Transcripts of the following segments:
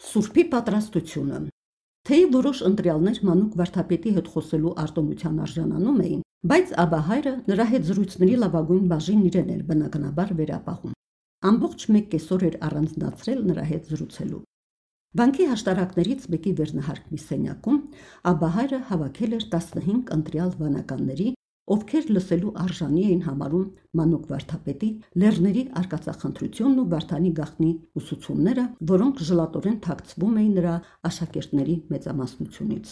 Սուրբի պատրաստությունը։ Թեև որոշ ընտրյալներ Մանուկ վարդապետի հետ խոսելու արտոնության արժանանում էին, բայց Աբահայրը նրա հետ զրույցների լավագույն բաժինն իրեն էր բնականաբար վերապահում։ Ամբողջ մեկ կեսօր էր առանձնացրել նրա հետ զրուցելու։ Բանկի հաշտարակներից մեկի վերնահարկի սենյակում Աբահայրը հավաքել էր 15 ընտրյալ վանականների, ովքեր լսելու արժանի էին համարում Մանուկ վարդապետի լեռների արկածախնդրությունն ու Վարդանի գաղտնի ուսուցումները, որոնք ժլատորեն թաքցվում էին նրա աշակերտների մեծամասնությունից։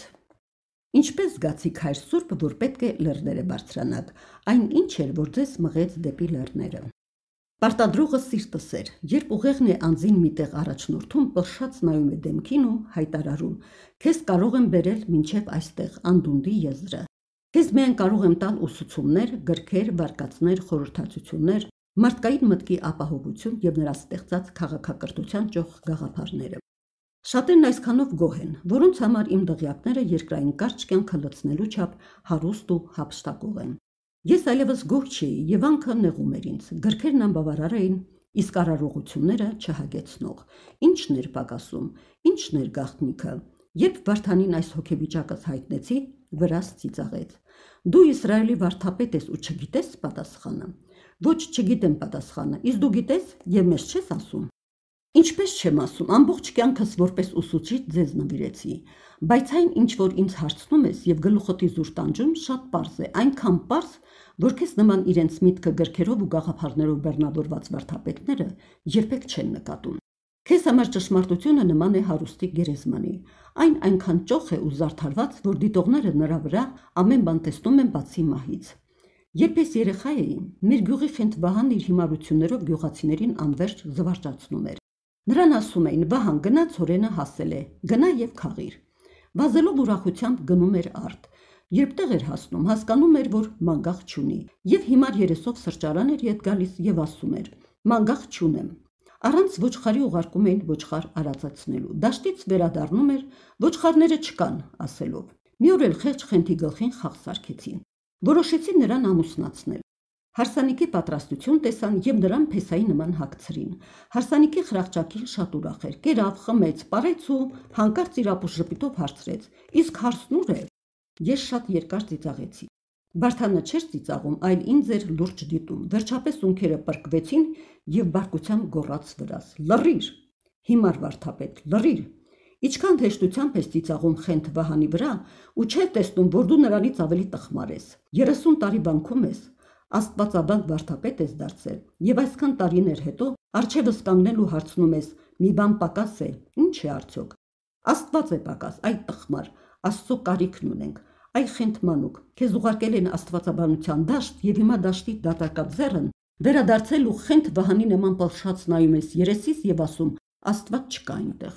Ինչպես զգացիք հայր Սուրբ, որ պետք է լեռները բարձրանաք, այն ինչ էր, որ ձեզ մղեց դեպի լեռները։ Պարտադրողը սիրտս էր, երբ ուղեղն է անձին միտեղ առաջնորդում, պլշած նայում է դեմքին ու հայտարարում. «Քեզ կարող եմ բերել մինչև այստեղ անդունդի եզրը։ Քեզ միայն կարող եմ տալ ուսուցումներ, գրքեր, վարկածներ, խորհրդածություններ, մարդկային մտքի ապահովություն եւ նրա ստեղծած քաղաքակրթության ճոխ գաղափարները»։ Շատերն այսքանով գոհ են, որոնց համար իմ դղյակները երկրային կարճ կյանքը լցնելու չափ հարուստ ու հափշտակող են։ Ես այլևս գոհ չէի եւ անքը նեղում էր ինձ, գրքերն անբավարար էին, իսկ արարողությունները չհագեցնող։ Ինչն էր պակասում, ինչն էր գաղտնիքը։ Երբ Վարդանին այս հոգեվիճակս հայտնեցի, վրաս ծիծաղեց. «Դու Իսրայելի վարդապետ ես ու չգիտես պատասխանը»։ «Ոչ, չգիտեմ պատասխանը, իսկ դու գիտես եւ մեզ չես ասում»։ «Ինչպես չեմ ասում, ամբողջ կյանքս որպես ուսուցիչ ձեզ նվիրեցի, բայց այն ինչ որ ինձ հարցնում ես եւ գլուխոտի զուր տանջում, շատ պարզ է, այնքան պարզ, որ քեզ նման իրենց միտքը գրքերով ու գաղափարներով բեռնավորված վարդապետները երբեք չեն նկատում։ Քեզ համար ճշմարտությունը նման է հարուստի գերեզմանի, այն այնքան ճոխ է ու զարդարված, որ դիտողները նրա վրա ամեն բան տեսնում են բացի մահից։ Երբ ես երեխա էի, մեր գյուղի Խենթ Վահանն իր հիմարություններով գյուղացիներին անվերջ զվարճացնում էր։ Նրան ասում էին. «Վահան, գնա ցորենը հասել է, գնա եւ քաղիր»։ Վազելով ուրախությամբ գնում էր արդ։ Երբ տեղ էր հասնում, հասկանում էր, որ մանգաղ չունի, եւ հիմար երեսով սրճարան էր ետ գալիս եւ ասում էր. «Մանգաղ չունեմ»։ Առանց ոչխարի ուղարկում էին ոչխար արածացնելու։ Դաշտից վերադառնում էր, ոչխարները չկան ասելով։ Մի օր էլ խեղճ Խենթի գլխին խաղ սարքեցին։ Որոշեցին նրան ամուսնացնել։ Հարսանիքի պատրաստություն տեսան եւ նրան փեսայի նման հագցրին։ Հարսանիքի խրախճակին շատ ուրախ էր, կերավ, խմեց, պարեց ու հանկարծ իր ապուշ ժպիտով հարցրեց. «Իսկ հարսն ուր է»։ Ես շատ երկար ծիծաղեցի։ Վարդանը չէր ծիծաղում, այլ ինձ էր լուրջ դիտում։ Վերջապես ունքերը պրկվեցին եւ բարկությամբ գոռաց վրաս. «Լռիր, հիմար վարդապետ, լռիր»։ Ինչքան հեշտությամբ ես ծիծաղում Խենթ Վահանի վրա ու չէ տեսնում, որ դու նրանից ավելի տխմար ես։ 30 տարի բանկում ես, աստվածաբան վարդապետ ես դարձել եւ այսքան տարիներ հետո առջևս կանգնել ու հարցնում ես. «Մի բան պակաս է, ինչ է արդյոք»։ Աստված է պակաս, այ տխմար, Աստծո կարիքն ունենք։ Այ Խենթ Մանուկ, քեզ ուղարկել են աստվածաբանության դաշտ եւ հիմա դաշտի դատարկած ձեռն վերադարձել ու Խենթ Վահանի նման պլշած նայում ես երեսիս եւ ասում. «Աստված չկա այնտեղ»։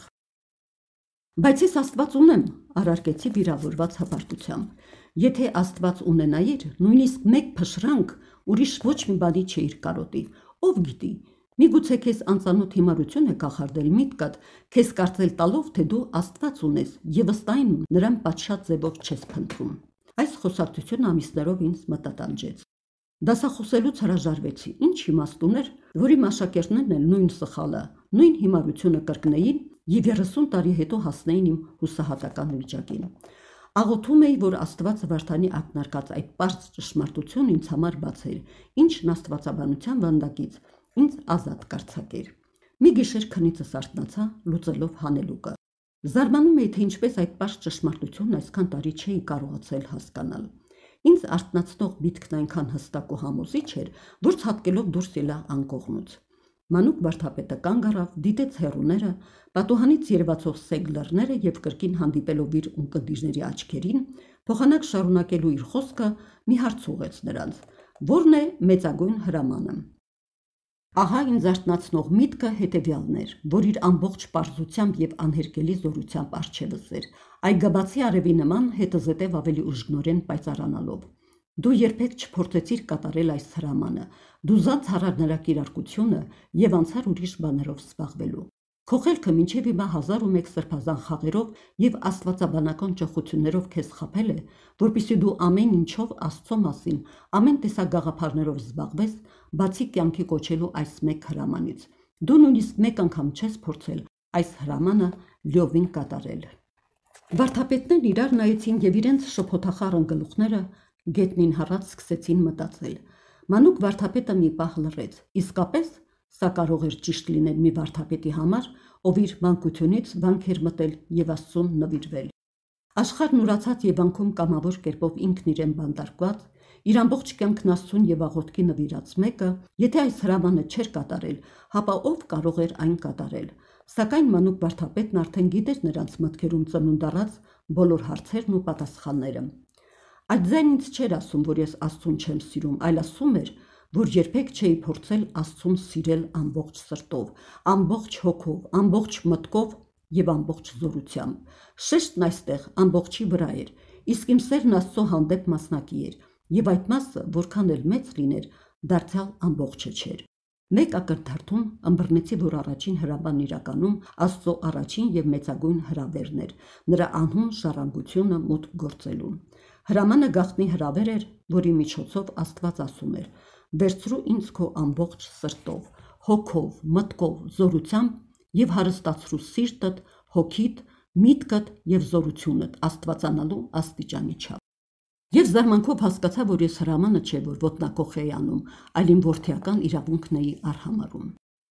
Բայց ես Աստված ունեմ, առարկեցի վիրավորված հպարտությամբ։ Եթե Աստված ունենայիր, նույնիսկ մեկ փշրանք ուրիշ ոչ մի բանի չէիր կարոտի։ Ով գիտի, միգուցե քեզ անծանոթ հիմարություն է կախարդել միտքդ, քեզ կարծել տալով, թե դու Աստված ունես եւ ըստ այն նրան պատշաճ ձևով չես փնտրում։ Այս խոսակցությունը ամիսներով ինձ մտատանջեց։ Դասախոսելուց հրաժարվեցի։ Ինչ իմաստ ուներ, որ իմ աշակերտներն էլ նույն սխալը, նույն հիմարությունը կրկնեին եւ 30 տարի հետո հասնեին իմ հուսահատական վիճակին։ Աղոթում էի, որ Աստված Վարդանի ակնարկած այդ պարզ ճշմարտությունն ինձ համար բացեր, ինչն աստվածաբանության վանդակից ինձ ազատ կարձակեր։ Մի գիշեր քնիցս արթնացա, լուծելով հանելուկը։ Զարմանում էի, թե ինչպես այդ պարզ ճշմարտությունն այսքան տարի չէի կարողացել հասկանալ։ Ինձ արթնացնող միտքն այնքան հստակ ու համոզիչ էր, որ ցատկելով դուրս ելա անկողնուց։ Մանուկ վարդապետը կանգ առավ, դիտեց հեռուները, պատուհանից երևացող սեգ լեռները եւ կրկին հանդիպելով իր ունկնդիրների աչքերին, փոխանակ շարունակելու իր խոսքը մի հարց ուղեց նրանց. «Որն է մեծագույն հրամանը»։ Ահա ինձ արթնացնող միտքը հետեւյալն էր, որ իր ամբողջ պարզությամբ եւ անհերկելի զորությամբ առջևս էր, այգաբացի արևի նման հետզհետև ավելի ուժգնորեն պայծառանալով։ Դու երբեք չփորձեցիր կատարել այս հրամանը, դու զանց հարար նրա կիրարկությունը եւ անցար ուրիշ բաներով զբաղվելու։ Քո խելքը մինչև հիմա 1001 սրբազան խաղերով եւ աստվածաբանական ճոխություններով քեզ խաբել է, որպեսզի դու ամեն ինչով Աստծո մասին, ամեն տեսակ գաղափարներով զբաղվես, բացի կյանքի կոչելու այս մեկ հրամանից։ Դու նույնիսկ մեկ անգամ չես փորձել այս հրամանը լյովին կատարել։ Վարդապետներն իրար նայեցին եւ իրենց շփոթախառն գլուխները գետնին հառած սկսեցին մտածել։ Մանուկ վարդապետը մի պահ լռեց։ Իսկապես սա կարող էր ճիշտ լինել մի վարդապետի համար, ով իր մանկությունից վանք էր մտել եւ Աստծուն նվիրվել։ Աշխարհն ուրացած եւ անկում կամավոր կերպով ինքն իրեն բանտարկված, իր ամբողջ կյանքն Աստծուն եւ աղոթքի նվիրած մեկը, եթե այս հրամանը չէր կատարել, հապա ով կարող էր այն կատարել։ Սակայն մանուկ վարդապետն արդեն գիտեր նրանց մտքերում ծնունդ առած բոլոր հարցերն ու պատասխանները։ Այդ ձայն ինձ չէր ասում, որ ես Աստծուն չեմ սիրում, այլ ասում էր, որ երբեք չէի փորձել Աստծուն սիրել ամբողջ սրտով, ամբողջ հոգով, ամբողջ մտքով եւ ամբողջ զորությամբ։ Շեշտն այստեղ ամբողջի վրա էր, իսկ իմ սերն Աստծո հանդեպ մասնակի էր, եւ այդ մասը, որքան էլ մեծ լիներ, դարձյալ ամբողջը չէր։ Մեկ ակրթարթում ըմբռնեցի, որ առաջին հրամանն իրականում Աստծո առաջին եւ մեծագույն հրավերն էր, նրա անհուն ժառանգությունը մուտք գործելու։ Հրամանը գաղտնի հրավեր էր, որի միջոցով Աստված ասում էր. «Վերցրու ինձ քո ամբողջ սրտով, հոգով, մտքով, զորությամբ եւ հարստացրու սիրտդ, հոգիդ, միտքդ եւ զորությունդ աստվածանալու աստիճանի չափ»։ Եվ զարմանքով հասկացա, որ ես հրամանը չէ, որ ոտնակոխ էի անում, այլ իմ որդիական իրավունքն էի արհամարհում։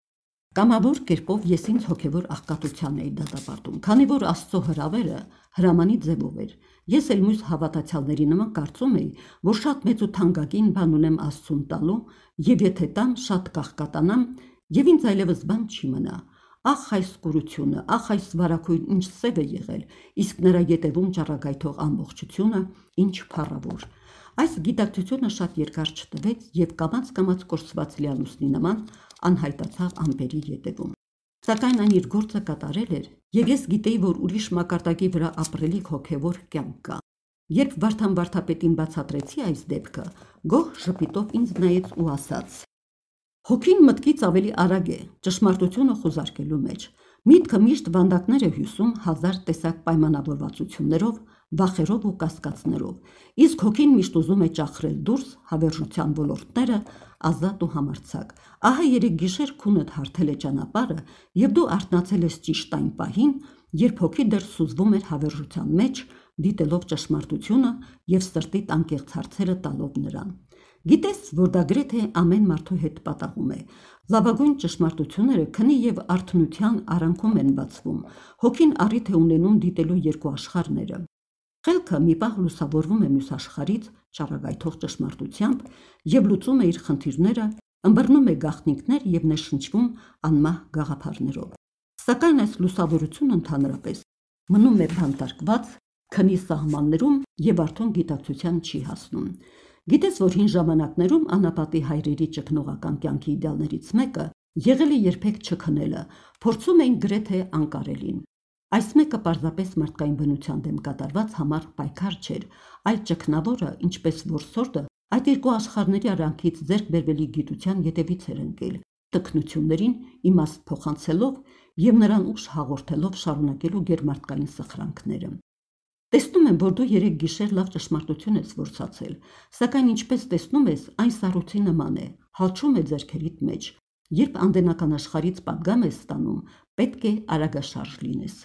Կամավոր կերպով ես ինձ հոգևոր աղքատության էի դատապարտում, քանի որ Աստծո հրավերը հրամանի ձևով էր։ Ես էլ մյուս հավատացյալների նման կարծում էի, որ շատ մեծ ու թանկագին բան ունեմ Աստծուն տալու, եւ եթե տամ, շատ կաղկատանամ, եւ ինձ այլևս բան չի մնա։ Ախ այս կուրությունը, ախ այս վարակույն ինչ սև է եղել, իսկ նրա ետևում ճառագայթող ամբողջությունը ինչ փառավոր։ Այս գիտակցությունը շատ երկար չտվեց եւ կամաց կորսված լիանուսնի նման անհայտացավ ամպերի ետևում։ Սակայն այն իր գործը կատարել էր, եւ ես գիտեի, որ ուրիշ մակարդակի վրա ապրելիք հոգևոր կյանք կա։ Երբ Վարդան վարդապետին բացատրեցի այս դեպքը, գոհ ժպիտով ինձ նայեց ու ասաց. «Հոգին մտքից ավելի արագ է, ճշմարտությունը խուզարկելու մեջ։ Միտքը միշտ վանդակներ է հյուսում հազար տեսակ պայմանավորվածություններով, վախերով ու կասկածներով, իսկ հոգին միշտ ուզում է ճախրել դուրս հավերժության ոլորտները, ազատ ու համարձակ։ Ահա երեք գիշեր քունդ հարթել է ճանապարհը, եւ դու արթնացել ես ճիշտ այն պահին, երբ հոգի դեռ սուզվում էր հավերժության մեջ, դիտելով ճշմարտությունը եւ սրտիդ անկեղծ հարցերը տալով նրան։ Գիտես, որ դա գրեթե ամեն մարդու հետ պատահում է։ Լավագույն ճշմարտությունները քնի եւ արթնության արանքում են բացվում։ Հոգին առիթ է ունենում դիտելու երկու աշխարհները։ Խելքը մի պահ լուսավորվում է մյուս աշխարհից ճառագայթող ճշմարտությամբ եւ լուծում է իր խնդիրները, ըմբռնում է գաղտնիքներ եւ ներշնչվում անմահ գաղափարներով։ Սակայն այս լուսավորությունը ընդհանրապես մնում է բանտարկված քնի սահմաններում եւ արդեն գիտակցության չի հասնում։ Գիտես, որ հին ժամանակներում անապատի հայրերի ճգնողական կյանքի իդեալներից մեկը եղել է երբեք չքնելը, փորձում էին գրեթե անկարելին։ Այս մեկը պարզապես մարդկային բնության դեմ կատարված համառ պայքար չէր, այլ ճգնավորը, ինչպես որսորդը, այդ երկու աշխարհների արանքից ձեռք բերվելի գիտության ետևից էր ընկել, տքնություններին իմաստ փոխանցելով եւ նրան ուժ հաղորդելով շարունակելու գերմարդկային սխրանքները։ Տեսնում եմ, որ դու երեք գիշեր լավ ճշմարտություն ես որսացել, սակայն ինչպես տեսնում ես, այն սառույցի նման է, հալչում է ձեռքերիդ մեջ։ Երբ անդենական աշխարհից պատգամ ես ստանում, պետք է արագաշարժ լինես։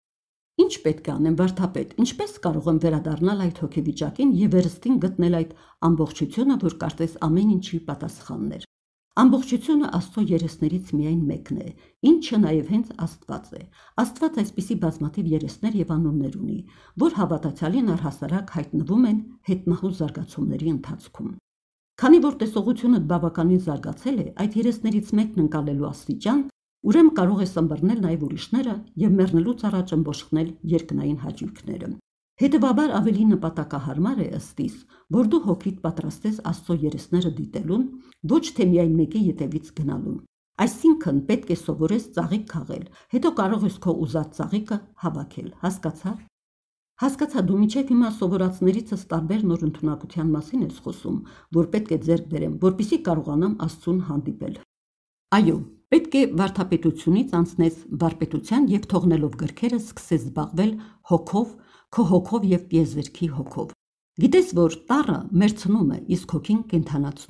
Ինչ պետք է անեմ, վարդապետ, ինչպես կարող եմ վերադառնալ այդ հոգեվիճակին եւ վերստին գտնել այդ ամբողջությունը, որ կարծես ամեն ինչի պատասխանն էր։ Ամբողջությունը Աստծո երեսներից միայն մեկն է, ինչը նաև հենց Աստված է։ Աստված այսպիսի բազմաթիվ երեսներ եւ անուններ ունի, որ հավատացյալին առհասարակ հայտնվում են հետմահու զարգացումների ընթացքում։ Քանի որ տեսողությունը բավականին զարգացել է, այդ երեսներից մեկն ընկալելու աստիճան, ուրեմն կարող ես ըմբռնել նաև ուրիշները եւ մեռնելուց առաջ ըմբոշխնել երկնային հաճույքները։ Հետևաբար ավելի նպատակահարմար է ըստիս, որ դու հոգիդ պատրաստես Աստծո երեսները դիտելուն, ոչ թե միայն մեկի ետևից գնալուն։ Այսինքն պետք է սովորես ծաղիկ քաղել, հետո կարող ես քո ուզած ծաղիկը հավաքել, հասկացա՞։ Հասկացա, դու միջև հիմա սովորածներիցս տարբեր նոր ընդունակության մասին ես խոսում, որ պետք է ձեռք բերեմ, որպեսզի կարողանամ Աստծուն հանդիպել։ Այո, պետք է վարդապետությունից անցնես վարպետության եւ թողնելով գրքերը սկսես զբաղվել հոգով, քո հոգով եւ տիեզերքի հոգով։ Գիտես, որ տառը մերցնում է, իսկ հոգին կենդանացնում։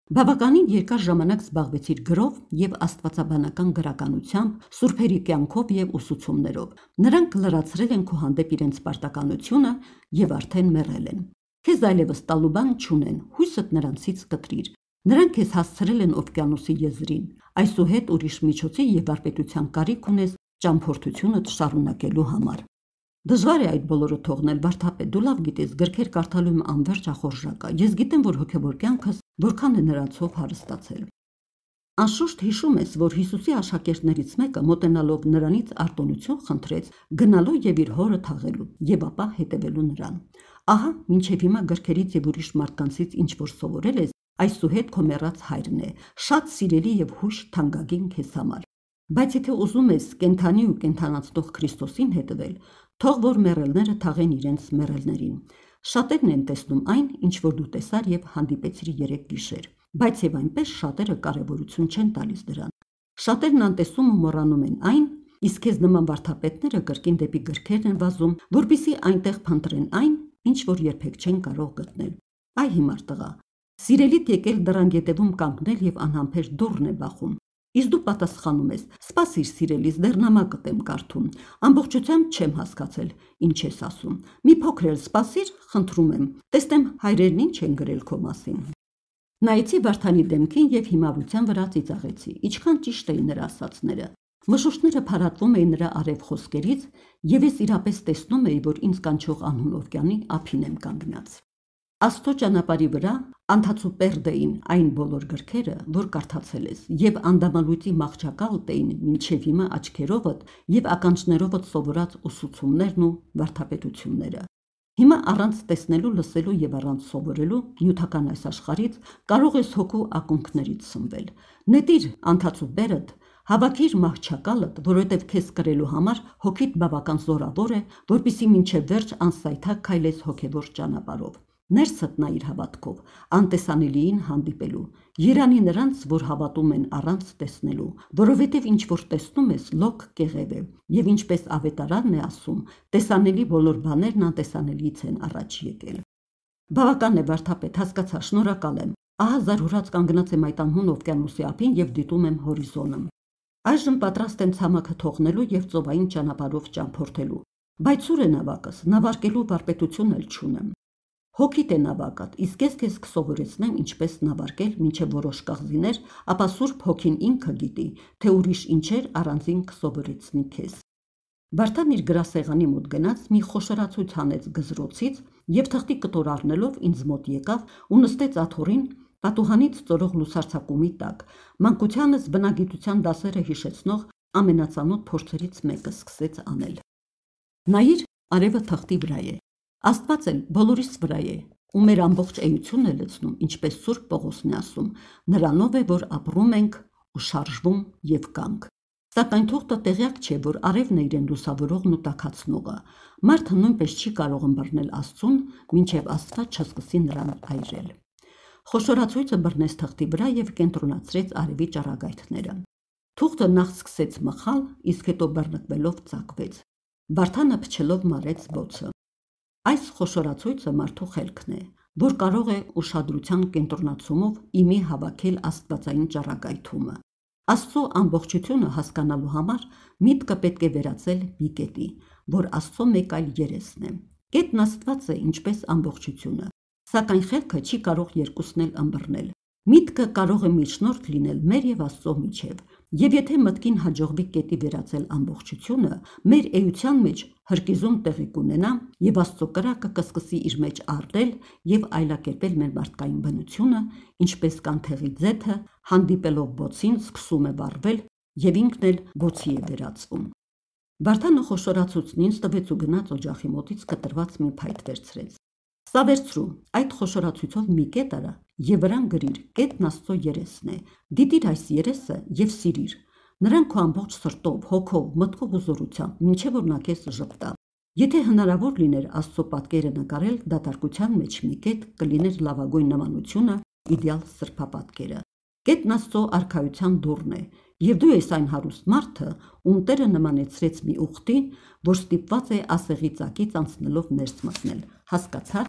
Բավականին երկար ժամանակ զբաղվեցիր գրով եւ աստվածաբանական գրականությամբ, սուրբերի կյանքով եւ ուսուցումներով։ Նրանք լրացրել են քո հանդեպ իրենց պարտականությունը եւ արդեն մեռել են։ Քեզ այլևս տալու բան չունեն, հույսդ նրանցից կտրիր։ Նրանք քեզ հասցրել են օվկիանոսի եզրին։ Այսուհետ ուրիշ միջոցի եւ վարպետության կարիք ունես ճամփորդությունդ շարունակելու համար։ Դժվար է այդ բոլորը թողնել, վարդապետ, դու լավ գիտես, գրքեր կարդալու իմ անverջ ախորժակա։ Ես գիտեմ, որ հոգևոր կյանքս որքան է նրանցով հարստացել։ Անշուշտ հիշում ես, որ Հիսուսի աշակերտներից մեկը մոտենալով նրանից արտոնություն խնդրեց գնալու եւ իր հորը թաղելու եւ ապա հետևելու նրան։ Ահա, մինչեւ հիմա գրքերից եւ ուրիշ մարդկանցից ինչ որ սովորել ես, այսուհետ քո մեռած հայրն է, շատ սիրելի եւ հույժ թանկագին քեզ համար։ Բայց եթե ուզում ես կենթանի ու կենթանացնող Քրիստոսին հետևել, թող որ մեռելները թաղեն իրենց մեռելներին։ Շատերն են տեսնում այն, ինչ որ դու տեսար եւ հանդիպեցիր երեք գիշեր, բայց եւ այնպես շատերը կարեւորություն չեն տալիս դրան։ Շատերն անտեսում ու մոռանում են այն, իսկ քեզ նման վարդապետները կրկին դեպի գրքերն են վազում, որպեսզի այնտեղ փնտրեն այն, ինչ որ երբեք չեն կարող գտնել։ Այ հիմար տղա, սիրելիդ եկել դռան ետևում կանգնել եւ անհամբեր դուռն է բախում։ Իսկ դու պատասխանում ես. «Սպասիր, սիրելիս, դեռ նամակդ եմ կարդում։ Ամբողջությամբ չեմ հասկացել, ինչ ես ասում։ Մի փոքր էլ սպասիր, խնդրում եմ։ Տեսնեմ հայրերն ինչ են գրել քո մասին»։ Նայեցի Վարդանի դեմքին եւ հիմարության վրա ծիծաղեցի։ Ինչքան ճիշտ էին նրա ասածները։ Մշուշները փարատվում էին նրա արև խոսքերից, եւ ես իրապես տեսնում էի, որ ինձ կանչող անհուն օվկիանի ափին եմ կանգնած։ Աստծո ճանապարհի վրա անթացու պերդ էին այն բոլոր գրքերը, որ կարդացել ես, եւ անդամալույծի մաղճակալդ էին մինչեւ հիմա աչքերովդ եւ ականջներովդ սովորած ուսուցումներն ու վարդապետությունները։ Հիմա առանց տեսնելու, լսելու եւ առանց սովորելու նյութական այս աշխարհից կարող ես հոգու ակունքներից սնվել։ Նետիր անթացու պերդ, հավաքիր մահճակալդ, որովհետև քեզ կրելու համար հոգիդ բավական զորավոր է, որպեսզի մինչև վերջ անսայթակ քայլես հոգևոր ճանապարհով։ Ներսդ նայիր հավատքով, անտեսանելիին հանդիպելու։ Երանի նրանց, որ հավատում են առանց տեսնելու, որովհետև ինչ որ տեսնում ես, լոկ կեղև է, եւ ինչպես ավետարանն է ասում, տեսանելի բոլոր բաներն անտեսանելիից են առաջ եկել։ Բավական է, վարդապետ, հասկացա, շնորհակալ եմ։ Ահա զարհուրած կանգնած եմ այդ անհուն օվկիանոսի ափին եւ դիտում եմ հորիզոնը։ Այժմ պատրաստ եմ ցամաքը թողնելու եւ ծովային ճանապարհով ճամփորդելու, բայց ուր է նավակս, նավարկելու վարպետություն էլ չունեմ։ Հոգիդ է նավակդ, իսկ ես քեզ կսովորեցնեմ ինչպես նավարկել մինչև որոշ կղզիներ, ապա Սուրբ Հոգին ինքը գիտի, թե ուրիշ ինչեր առանձին կսովորեցնի քեզ։ Վարդան իր գրասեղանի մոտ գնաց, մի խոշորացույց հանեց գզրոցից եւ թղթի կտոր առնելով ինձ մոտ եկավ ու նստեց աթոռին պատուհանից ծորող լուսարձակումի տակ։ Մանկությանս բնագիտության դասերը հիշեցնող ամենածանոթ փորձերից մեկը սկսեց անել։ Նայիր, արևը թղթի վրա է։ Աստված էլ բոլորիս վրա է, ու մեր ամբողջ էությունն է լցնում, ինչպես Սուրբ Պողոսն է ասում, նրանով է, որ ապրում ենք ու շարժվում եւ կանք։ Սակայն թուղթը տեղյակ չէ, որ արևն է իրեն լուսավորողն ու տաքացնողը։ Մարդը նույնպես չի կարող ըմբռնել Աստծուն, մինչև Աստված չսկսի նրան այրել։ Խոշորացույցը բռնեց թղթի վրա եւ կենտրոնացրեց արևի ճառագայթները։ Թուղթը նախ սկսեց մխալ, իսկ հետո բռնկվելով ծակվեց։ Վարդանը փչելով մարեց բոցը։ Այս խոշորացույցը մարդու խելքն է, որ կարող է ուշադրության կենտրոնացումով իմի հավաքել աստվածային ճառագայթումը։ Աստծո ամբողջությունը հասկանալու համար միտքը պետք է վերածել մի կետի, որ Աստծո մեկ այլ երեսն է։ Կետն Աստված է, ինչպես ամբողջությունը, սակայն խելքը չի կարող երկուսն էլ ըմբռնել։ Միտքը կարող է միջնորդ լինել մեր եւ Աստծո միջև, եւ եթե մտքին հաջողվի կետի վերածել ամբողջությունը, մեր էության մեջ հրկիզում տեղի կունենա եւ Աստծո կրակը կսկսի իր մեջ արտել եւ այլակերպել մեր մարդկային բնությունը, ինչպես կանթեղի ձեթը հանդիպելով բոցին սկսում է վառվել եւ ինքն էլ բոցի է վերածվում։ Վարդանը խոշորացուցն ինձ տվեց ու գնաց օջախի մոտից կտրված մի փայտ վերցրեց։ Սա վերցրու, այդ խոշորացույցով մի կետ արա եւ վրան գրիր, կետն Աստծո երեսն է։ Դիտիր այս երեսը եւ սիրիր։ Նրան քո ամբողջ սրտով, հոգով, մտքով ու զորությամբ, մինչև որ նա քեզ ժպտա։ Եթե հնարավոր լիներ Աստծո պատկերը նկարել դատարկության մեջ մի կետ, կլիներ լավագույն նմանությունը իդեալ սրբապատկերը։ Կետն Աստծո արքայության դուռն է, եւ դու ես այն հարուստ մարդը, ում Տերը նմանեցրեց մի ուխտի, որ ստիպված է ասեղի ծակից անցնելով ներս մտնել։ Հասկացա՞ր։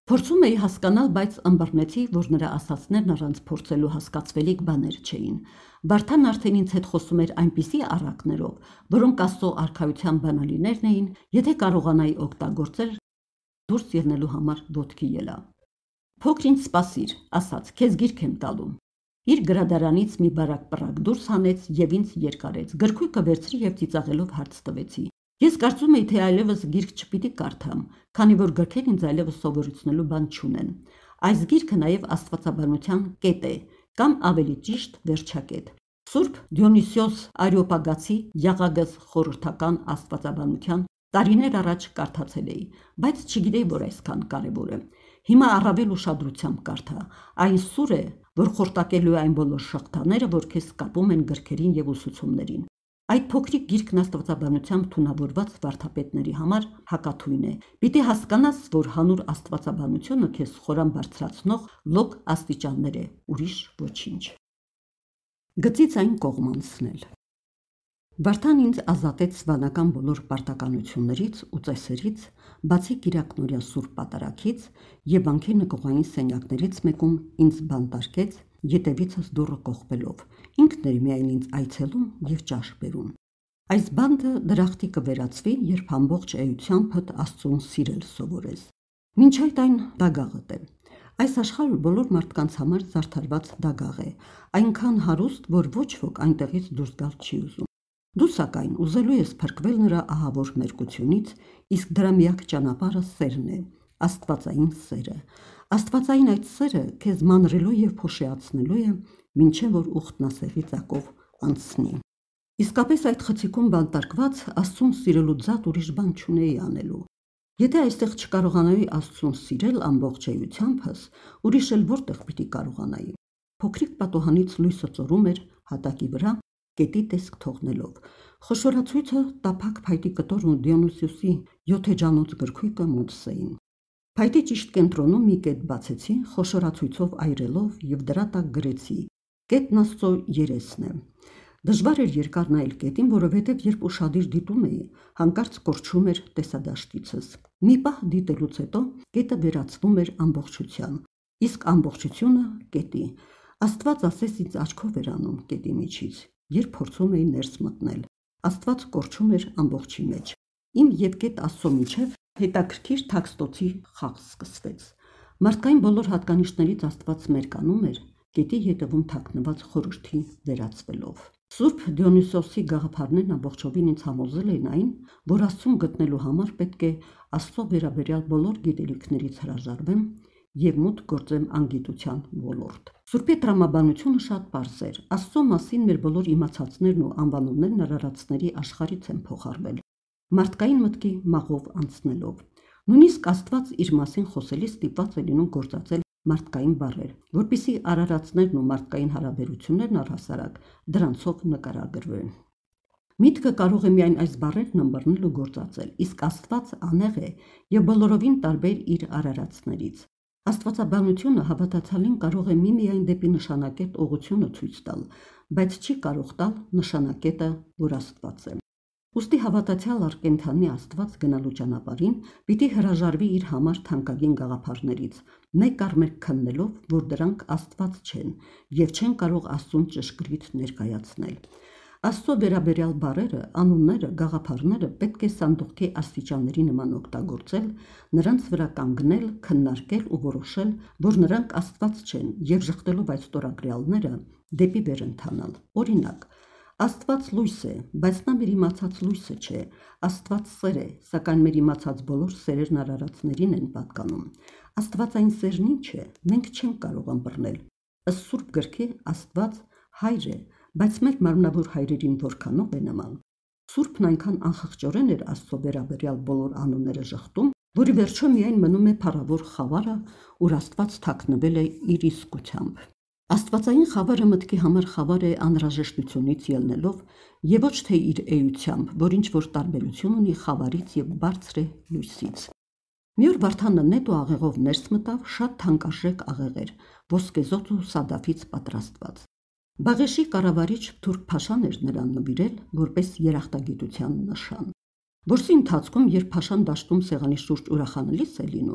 Փորձում էի հասկանալ, բայց ըմբռնեցի, որ նրա ասածներն առանց փորձելու հասկացվելիք բաներ չէին։ Վարդան արդեն ինձ հետ խոսում էր այնպիսի առակներով, որոնք Աստծո արքայության բանալիներն էին, եթե կարողանայի օգտագործել դուրս ելնելու համար ոտքի ելա։ Փոքր ինձ սպասիր, ասաց, քեզ գիրք եմ տալու։ Իր գրադարանից մի բարակ պռակ դուրս հանեց եւ ինձ երկարեց։ Գրքույկը վերցրի եւ ծիծաղելով հարց տվեցի։ Ես կարծում էի, թե այլևս գիրք չպիտի կարդամ, քանի որ գրքեր ինձ այլևս սովորեցնելու բան չունեն։ Այս գիրքը նաև աստվածաբանության կետ է, կամ ավելի ճիշտ վերջակետ։ Սուրբ Դիոնիսիոս Արեոպագացի յաղագս խորհրդական աստվածաբանության տարիներ առաջ կարդացել էի, բայց չգիտեի, որ այսքան կարևոր է։ Հիմա առավել ուշադրությամբ կարդա։ Այն սուր է, որ խորտակելու է այն բոլոր շղթաները, որ քեզ կապում են գրքերին եւ ուսուցումներին։ Այդ փոքրիկ գիրքն աստվածաբանությամբ թունավորված վարդապետների համար հակաթույն է։ Պիտի հասկանաս, որ հանուր աստվածաբանությունը քեզ խորան բարձրացնող լոկ աստիճաններ է, ուրիշ ոչինչ։ Գծից այն կողմ անցնել։ Վարդան ինձ ազատեց սվանական բոլոր պարտականություններից ու ծեսերից, բացի կիրակնօրյա սուրբ պատարագից եւ банքի նկողային սենյակներից մեկում ինձ բանտարկեց ետևիցս դուռը կողպելով։ Ինքն էր միայն ինձ այցելում եւ ճաշ բերում։ Այս բանտը դրախտի կվերածվի, երբ ամբողջ էությամբ Աստծուն սիրել սովորես։ Մինչ այդ այն դագաղդ է։ Այս աշխարհը բոլոր մարդկանց համար զարդարված դագաղ է, այնքան հարուստ, որ ոչ ոք այնտեղից դուրս գալ չի ուզում։ Դու սակայն ուզելու ես փրկվել նրա ահավոր մերկությունից, իսկ դրա միակ ճանապարհը սերն է, աստվածային սերը։ Աստվածային այդ սերը քեզ մանրելու եւ փոշիացնելու է, մինչեւ որ ուխտնասեղի ծակով անցնի։ Իսկապես այդ խցիկում բանտարկված Աստծուն սիրելու ձատ ուրիշ բան չունեի անելու։ Եթե այստեղ չկարողանայի Աստծուն սիրել ամբողջ էությունս, ուրիշ էլ որտեղ պիտի կարողանայի։ Փոքրիկ պատոհանից լույսը ծորում էր հատակի վրա, կետի տեսք թողնելով։ Խոշորացույցը տափակ փայտի կտորն ու Դիոնիսիոսի 7 գրքույկը մոտս էին։ Փայտի ճիշտ կենտրոնում մի կետ բացեցի, խոշորացույցով այրելով եւ դրա տակ գրեցի. Կետն Աստծո երեսն է։ Դժվար էր երկար նայել կետին, որովհետև երբ ուշադիր դիտում էի, հանկարծ կորչում էր տեսադաշտիցս։ Մի պահ դիտելուց հետո կետը վերածվում էր ամբողջության, իսկ ամբողջությունը կետի։ Աստված ասես ինձ աչքով էր անում կետի միջից, երբ փորձում էի ներս մտնել։ Աստված կորչում էր ամբողջի մեջ։ Իմ եւ կետ Աստծո միջև հետաքրքիր թաքստոցի խաղ սկսվեց։ Մարդկային բոլոր հատկանիշներից Աստված մերկանում էր, կետի ետևում թաքնված խորհրդի վերածվելով։ Սուրբ Դիոնիսիոսի գաղափարներն ամբողջովին ինձ համոզել էին այն, որ Աստծուն գտնելու համար պետք է Աստծո վերաբերյալ բոլոր գիտելիքներից հրաժարվեմ եւ մուտք գործեմ անգիտության ոլորտ։ Սուրբի տրամաբանությունը շատ պարզ էր։ Աստծո մասին մեր բոլոր իմացածներն ու անվանումներն արարածների աշխարհից են փոխառվել, մարդկային մտքի մաղով անցնելով։ Նույնիսկ Աստված իր մասին խոսելիս ստիպված է լինում գործածել մարդկային բառեր, որպիսի արարածներն ու մարդկային հարաբերություններն առհասարակ դրանցով նկարագրվեն։ Միտքը կարող է միայն այս բառերն ըմբռնել ու գործածել, իսկ Աստված անեղ է եւ բոլորովին տարբեր իր արարածներից։ Աստվածաբանությունը հավատացյալին կարող է միմիայն դեպի նշանակետ ուղղությունը ցույց տալ, բայց չի կարող տալ նշանակետը, որ Աստված է։ Ուստի հավատացյալ առկենթանի Աստված գնալու ճանապարհին պիտի հրաժարվի իր համար թանկագին գաղափարներից, մեկ առ մեկ քննելով, որ դրանք Աստված չեն եւ չեն կարող Աստծուն ճշգրիտ ներկայացնել։ Աստծո վերաբերյալ բառերը, անունները, գաղափարները պետք է սանդուղքի աստիճանների նման օգտագործել, նրանց վրա կանգնել, քննարկել ու որոշել, որ նրանք Աստված չեն եւ ժխտելով այս ստորագրյալները դեպի վեր ընթանալ։ Օրինակ, Աստված լույս է, բայց նա մեր իմացած լույսը չէ։ Աստված սեր է, սակայն մեր իմացած բոլոր սերերն արարածներին են պատկանում։ Աստվածային սերն ինչ է, մենք չենք կարող ըմբռնել։ Ըստ Սուրբ գրքի Աստված հայր է, բայց մեր մարմնավոր հայրերին որքանով է նման։ Սուրբն այնքան անխղճորեն էր Աստծո վերաբերյալ բոլոր անունները ժխտում, որի վերջո միայն մնում է փառավոր խավարը, ուր Աստված թաքնվել է իր իսկությամբ։ Աստվածային խավարը մտքի համար խավար է անհրաժեշտությունից ելնելով եւ ոչ թե իր էությամբ, որ ինչ որ տարբերություն ունի խավարից եւ բարձր է լույսից։ Մի օր Վարդանը նետ ու աղեղով ներս մտավ, շատ թանկարժեք աղեղ էր, ոսկեզոծ ու սադաֆից պատրաստված։ Բաղեշի կառավարիչ Թուրք Փաշան էր նրան նվիրել որպես երախտագիտության նշան։ Որսի ընթացքում, երբ Փաշան դաշտում սեղանի շուրջ ուրախանալիս է լինում,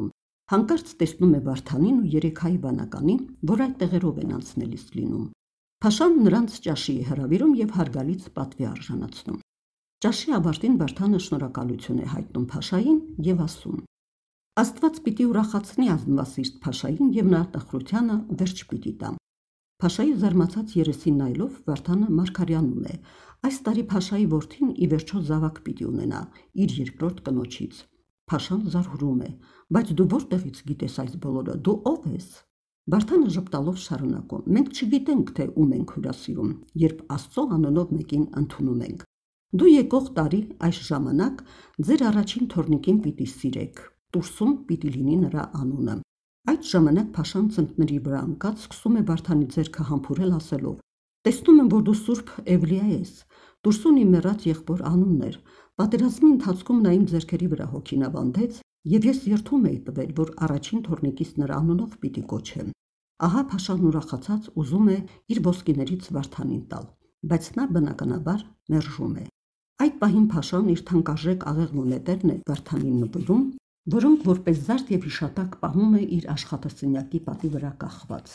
Հանկարծ տեսնում է Վարդանին ու երեքայի բանականին, որ այդ տեղերով են անցնելիս լինում։ Փաշան նրանց ճաշի է հրավիրում եւ հարգալից պատվի արժանացնում։ Ճաշի ավարտին Վարդանը շնորհակալություն է հայտնում Փաշային եւ ասում. Աստված պիտի ուրախացնի ազնվասիրտ Փաշային եւ նրա տխրությանը վերջ պիտի տա։ Փաշայի զարմացած երեսին նայելով Վարդանը մարգարյանում է. այս տարի Փաշայի որդին ի վերջո զավակ պիտի ունենա իր երկրորդ կնոջից։ Փաշան զարհուրում է. բայց դու որտեղից գիտես այս բոլորը, դու ով ես։ Վարդանը ժպտալով շարունակում. մենք չգիտենք, թե ում ենք հյուրասիրում, երբ Աստծո անունով մեկին ընդունում ենք։ Դու եկող տարի այս ժամանակ ձեր առաջին թորնիկին պիտի սիրեք, Տուրսում պիտի լինի նրա անունը։ Այդ ժամանակ Փաշան ծնկների վրա ընկած սկսում է Վարդանի ձեռքը համբուրել ասելով. տեսնում եմ, որ դու Սուրբ Էվլիա ես, Տուրսուն իմ մեռած եղբոր անունն էր, պատերազմի ընթացքում նա իմ ձեռքերի վրա հոգին ավանդեց եւ ես երդում էի տվել, որ առաջին թորնիկիս նրա անունով պիտի կոչեմ։ Ահա Փաշան ուրախացած ուզում է իր ոսկիներից Վարդանին տալ, բայց նա բնականաբար մերժում է։ Այդ պահին Փաշան իր թանկարժեք աղեղ մոնետերն է Վարդանին նվիրում, որոնք որպես զարդ եւ հիշատակ պահում է իր աշխատասենյակի պատի վրա կախված։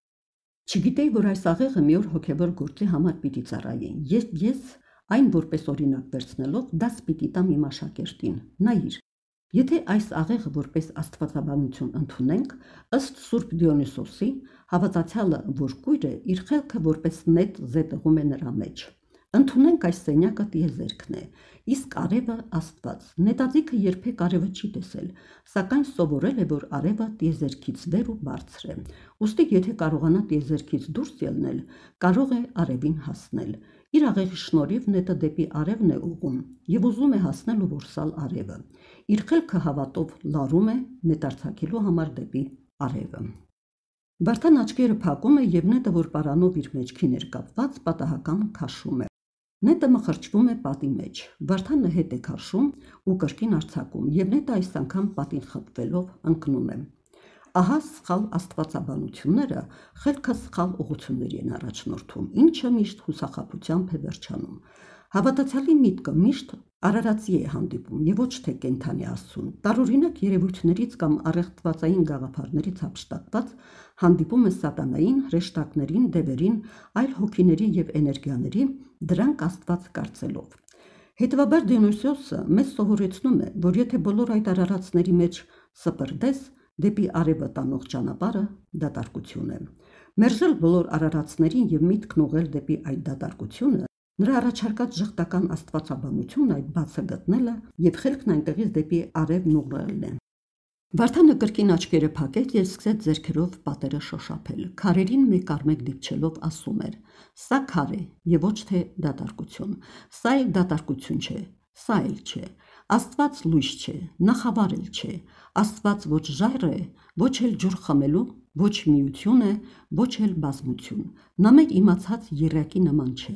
Չգիտեի, որ այս աղեղը մի օր հոգևոր գործի համար պիտի ծառայի, երբ ես այն որպես օրինակ վերցնելով դաս պիտի տամ իմ աշակերտին։ Նայիր, եթե այս աղեղը որպես աստվածաբանություն ընդունենք, ըստ Սուրբ Դիոնիսոսի, հավատացյալը, որ կույր է, իր խելքը որպես նետ զետեղում է նրա մեջ։ Ընդունենք այս սենյակը տիեզերքն է, իսկ արևը Աստված։ Նետաձիգը երբեք արևը չի տեսել, սակայն սովորել է, որ արևը տիեզերքից վեր ու բարձր է։ Ուստի եթե կարողանա տիեզերքից դուրս ելնել, կարող է արևին հասնել։ Իր աղեղի շնորհիվ նետը դեպի արևն է ուղում եւ ուզում է հասնել ու որսալ արևը։ Իր խելքը հավատով լարում է նետարցակելու համար դեպի արևը։ Վարդան աչքերը փակում է եւ նետը, որ պարանով իր մեջքին էր կապված, պատահական քաշում է։ Նետը մխրճվում է պատի մեջ։ Վարդանը հետ է քաշում ու կրկին արձակում եւ նետը այս անգամ պատին խփվելով ընկնում է։ Ահա սխալ աստվածաբանությունները խելքը սխալ ուղղությունների են առաջնորդում, ինչը միշտ հուսախաբությամբ է վերջանում։ Հավատացյալի միտքը միշտ արարածի է հանդիպում եւ ոչ թե կենդանի Աստծուն։ Տարօրինակ երևույթներից կամ առեղծվածային գաղափարներից հափշտակված հանդիպում է սատանային, հրեշտակներին, դևերին, այլ հոգիների եւ էներգիաների, դրանք Աստված կարծելով։ Հետևաբար Դիոնիսիոսը մեզ սովորեցնում է, որ եթե բոլոր այդ արարածների մեջ սպրդես, դեպի արևը տանող ճանապարհը դատարկություն է։ Մերժել բոլոր արարածներին եւ միտքն ուղղել դեպի այդ դատարկությունը, նրա առաջարկած ժխտական աստվածաբանությունն այդ բացը գտնելը եւ խելքն այնտեղից դեպի արևն ուղղելն է։ Վարդանը կրկին աչքերը փակեց եւ սկսեց ձեռքերով պատերը շոշափել։ Քարերին մեկ առ մեկ դիպչելով ասում էր. «Սա քար է եւ ոչ թե դատարկություն։ Սա էլ դատարկություն չէ, սա էլ չէ։ Աստված լույս չէ, նախավար էլ չէ։ Աստված ոչ ժայռ է, ոչ էլ ջուր խմելու, ոչ միություն է, ոչ էլ բազմություն։ Նա մեր իմացած եռյակի նման չէ։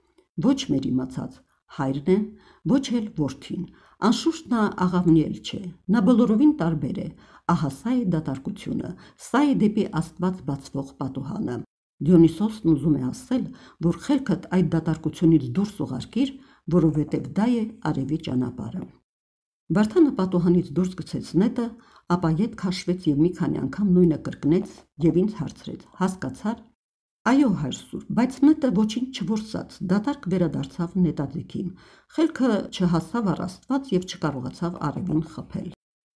Ոչ մեր իմացած հայրն է, ոչ էլ որդին։ Անշուշտ նա աղավնի էլ չէ, նա բոլորովին տարբեր է։ Ահա սա է դատարկությունը, սա է դեպի Աստված բացվող պատուհանը։ Դիոնիսոսն ուզում է ասել, որ խելքդ այդ դատարկությունից դուրս ուղարկիր, որովհետև դա է արևի ճանապարհը։ Վարդանը պատուհանից դուրս գցեց նետը, ապա ետ քաշվեց եւ մի քանի անգամ նույնը կրկնեց եւ ինձ հարցրեց. հասկացար։ Այո, հայր Սուրբ, բայց նետը ոչինչ չորսած, դատարկ վերադարձավ նետաձիգին։ Խելքը չհասավ առ Աստված եւ չկարողացավ արևին խփել։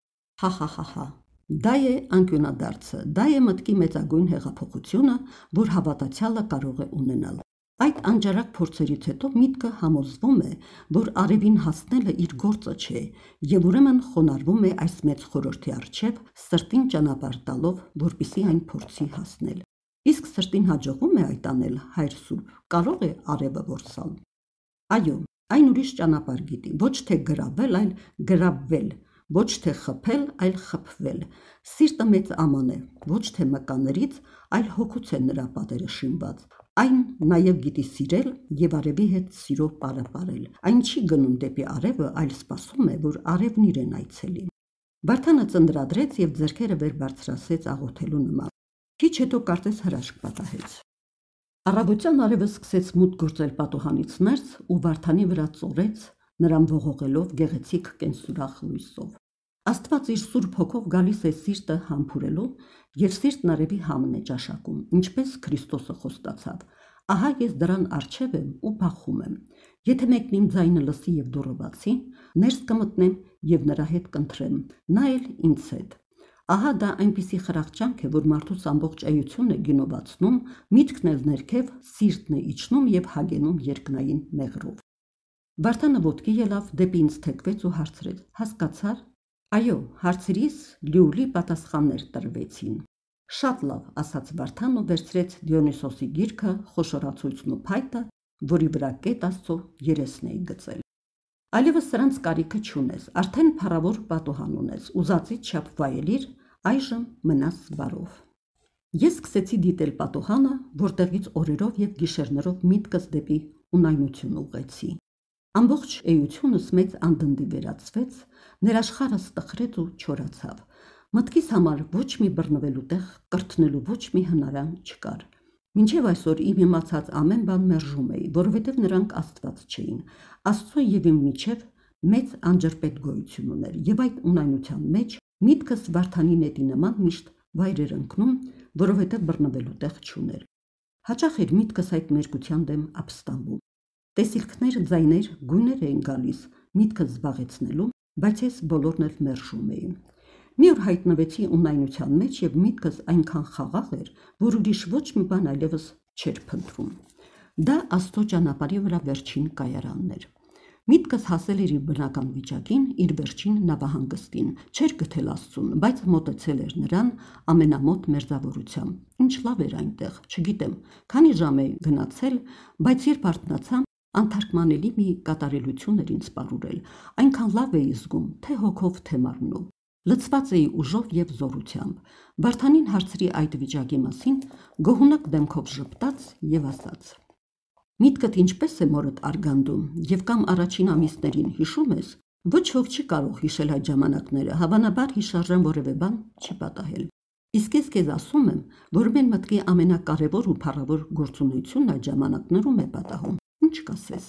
Հա։ Դա է անկյունադարձը, դա է մտքի մեծագույն հեղափոխությունը, որ հավատացյալը կարող է ունենալ։ Այդ անջարակ փորձերից հետո միտքը համոզվում է, որ արևին հասնելը իր գործը չէ եւ ուրեմն խոնարհվում է այս մեծ խորհրդի առջև սրտին ճանապարհ տալով, որպեսզի այն փորձի հասնել։ Իսկ սրտին հաջողվում է այդ անել, հայր Սուրբ, կարող է արևը որսալ։ Այո, այն ուրիշ ճանապարհ գիտի, ոչ թե գրավել, այլ գրավվել, ոչ թե խփել, այլ խփվել։ Սիրտը մեծ աման է, ոչ թե մկաներից, այլ հոգուց է նրա պատերը շինված։ Այն նաև գիտի սիրել եւ արևի հետ սիրո պարը ապրել։ Այն չի գնում դեպի արևը, այլ սպասում է, որ արևն իրեն այցելի։ Վարդանը ծնդրադրեց եւ ձեռքերը վեր բարձրացրեց աղոթելու նման։ Քիչ հետո կարծես հրաշք պատահեց։ Առավոտյան արևը սկսեց մութ գործել պատուհանից ներս ու Վարդանի վրա ծորեց, նրան ողողելով գեղեցիկ կենսուրախ լույսով։ Աստված իր Սուրբ Հոգով գալիս է սիրտը համբուրելու եւ սիրտն արևի համն է ճաշակում, ինչպես Քրիստոսը խոստացավ. «Ահա ես դրան առջև եմ ու բախում եմ. եթե մեկն իմ ձայնը լսի եւ դուռը բացի, ներս կմտնեմ եւ նրա հետ կընթրեմ, նա էլ ինձ հետ»։ Ահա դա այնպիսի խրախճանք է, որ մարդուց ամբողջ էությունն է գինովացնում, միտքն էլ ներքև, սիրտն է իջնում եւ հագենում երկնային մեղրով։ Վարդանը ոտքի ելավ, դեպի ինձ թեքվեց ու հարցրեց. «Հասկացա՞ր»։ Այո, հարցերիս լիուլի պատասխաններ տրվեցին։ Շատ լավ, ասաց Վարդան ու վերցրեց Դիոնիսոսի գիրքը, խոշորացույցն ու փայտը, որի վրա կետ Աստծո երեսն էի գծել։ Այլևս սրանց կարիքը չունես, արդեն փառավոր պատուհան ունես, ուզածից չափ վայելիր, այժմ մնաս բարով։ Ես սկսեցի դիտել պատուհանը, որտեղից օրերով եւ գիշերներով միտքս դեպի ունայնություն ուղղեցի։ Ամբողջ էությունս մեծ անդնդի վերածվեց, ներաշխարհս տխրեց ու չորացավ։ Մտքիս համար ոչ մի բռնվելու տեղ, կրթնելու ոչ մի հնարան չկար։ Մինչև այսօր իմ իմացած ամեն բան մերժում էի, որովհետև նրանք Աստված չէին։ Աստծո եւ իմ միջև մեծ անջրպետ գոյություն ուներ, եւ այդ ունայնության մեջ միտքս Վարդանի նետի նման միշտ վայր էր ընկնում, որովհետև բռնվելու տեղ չուներ։ Հաճախ էր միտքս այդ մերկության դեմ ապստամբում։ Տեսիլքներ, ձայներ, գույներ էին գալիս միտքս զբաղեցնելու, բայց ես բոլորն էլ մերժում էի։ Մի օր հայտնվեցի ունայնության մեջ եւ միտքս այնքան խաղաղ էր, որ ուրիշ ոչ մի բան այլևս չէր փնտրում։ Դա Աստծո ճանապարհի վրա վերջին կայարանն էր։ Միտքս հասել էր իր բնական վիճակին, իր վերջին նավահանգստին, չէր գտել Աստծուն, բայց մոտեցել էր նրան ամենամոտ մերձավորությամբ։ Ինչ լավ էր այնտեղ, չգիտեմ, քանի ժամ է գնացել, բայց երբ արթնացա, անթարգմանելի մի կատարելություն էր ինձ սպառուրել, այնքան լավ էի զգում, թե հոգով, թե մարմնով։ Լցված էի ուժով եւ զորությամբ։ Վարդանին հարցրի այդ վիճակի մասին, գոհունակ դեմքով ժպտաց եւ ասաց. «Միտքդ ինչպես է մորդ արգանդում, եւ կամ առաջին ամիսներին հիշում ես, ոչ ոք չի կարող հիշել այդ ժամանակները, հավանաբար հիշարժան որևէ բան չի պատահել։ Իսկ ես քեզ ասում եմ, որ մեր մտքի ամենակարևոր ու փառավոր գործունեությունն այդ ժամանակներում է պատահում։ Ինչ կասես»։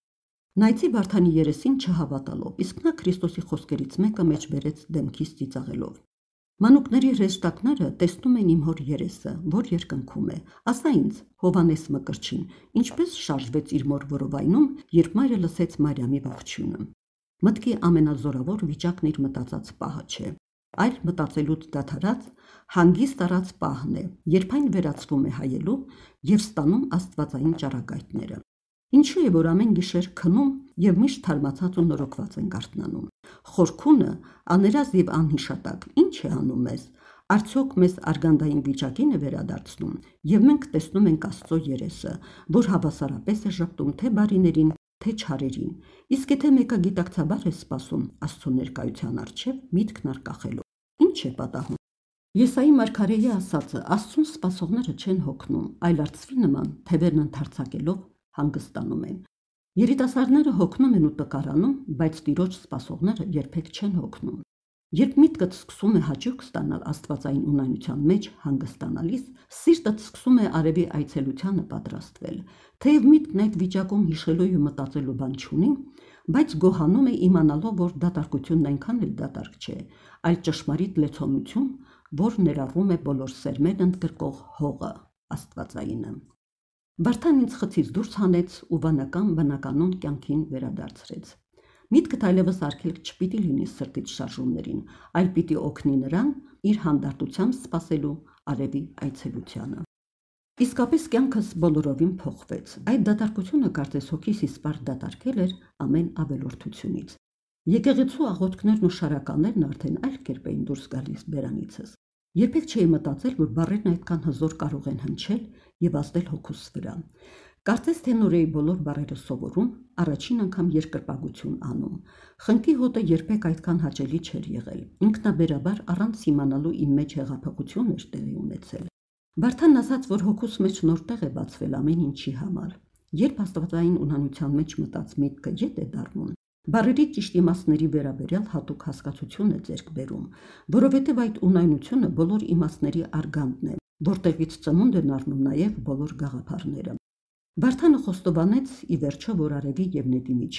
Նայեցի Վարդանի երեսին չհավատալով, իսկ նա Քրիստոսի խոսքերից մեկը մեջ բերեց դեմքիս ծիծաղելով։ Մանուկների հրեշտակները տեսնում են իմ հոր երեսը, որ երկնքում է։ Ասա ինձ, Հովանես Մկրտչին, ինչպես շարժվեց իր մոր որովայնում, երբ մայրը լսեց Մարիամի ողջույնը։ Մտքի ամենազորավոր վիճակն իր մտածած պահը չէ, այլ մտածելուց դադարած, հանգիստ առած պահն է, երբ այն վերածվում է հայելու եւ ստանում աստվածային ճառագայթները։ Ինչու է, որ ամեն գիշեր քնում եւ միշտ թարմացած ու նորոգված ենք արթնանում։ Խորքունը, աներազ եւ անհիշատակ, ինչ է անում մեզ։ Արդյոք մեզ արգանդային վիճակին է վերադարձնում եւ մենք տեսնում ենք Աստծո երեսը, որ հավասարապես է ժպտում թե բարիներին, թե չարերին։ Իսկ եթե մեկը գիտակցաբար է սպասում Աստծո ներկայության առջև միտքն արկախելով, ինչ է պատահում։ Եսայի մարգարեի ասածը, Աստծուն սպասողները չեն հոգնում, այլ արծվի նման թևերն ընդարձակելով հանգստանում են։ Երիտասարդները հոգնում են ու տկարանում, բայց Տիրոջ սպասողները երբեք չեն հոգնում։ Երբ միտքդ սկսում է հաճույք ստանալ աստվածային ունայնության մեջ հանգստանալիս, սիրտդ սկսում է արևի այցելությանը պատրաստվել։ Թեև միտքն այդ վիճակում հիշելու ու մտածելու բան չունի, բայց գոհանում է իմանալով, որ դատարկությունն այնքան էլ դատարկ չէ, այլ ճշմարիտ լեցոնություն, որ ներառում է բոլոր սերմերն ընդգրկող հողը, աստվածայինը։ Վարդան ինձ խցից դուրս հանեց ու վանական բնականon կյանքին վերադարձրեց։ Միտքդ այլևս արգելք չպիտի լինի սրտից շարժումներին, այլ պիտի օգնի նրան իր հանդարտությամբ սպասելու արևի այցելությանը։ Իսկապես կյանքս բոլորովին փոխվեց։ Այդ դատարկությունը կարծես հոգիս իսպար դատարկել էր ամեն ավելորդությունից։ Եկեղեցու աղոթքներն ու շարականներն արդեն այլ կերպ էին դուրս գալիս բերանիցս։ Երբեք չէի մտածել, որ բառերն այդքան հզոր կարող են հնչել եւ ազդել հոգուս վրա։ Կարծես թե նոր էի բոլոր բառերը սովորում, առաջին անգամ երկրպագություն անում։ Խնկի հոտը երբեք այդքան հաճելի չէր եղել։ Ինքնաբերաբար առանց իմանալու իմ մեջ հեղափոխություն էր տեղի ունեցել։ Վարդանն ասաց, որ հոգուս մեջ նոր տեղ է բացվել ամեն ինչի համար։ Երբ աստվածային ունանության մեջ մտած միտքը յետ է դառնում, բառերի ճիշտ իմաստների վերաբերյալ հատուկ հասկացություն է ձեռք բերում, որովհետև այդ ունայնությունը բոլոր իմաստների արգանդն է, որտեղից ծնունդ են առնում նաև բոլոր գաղափարները։ Վարդանը խոստովանեց ի վերջո, որ արևի եւ նետի միջև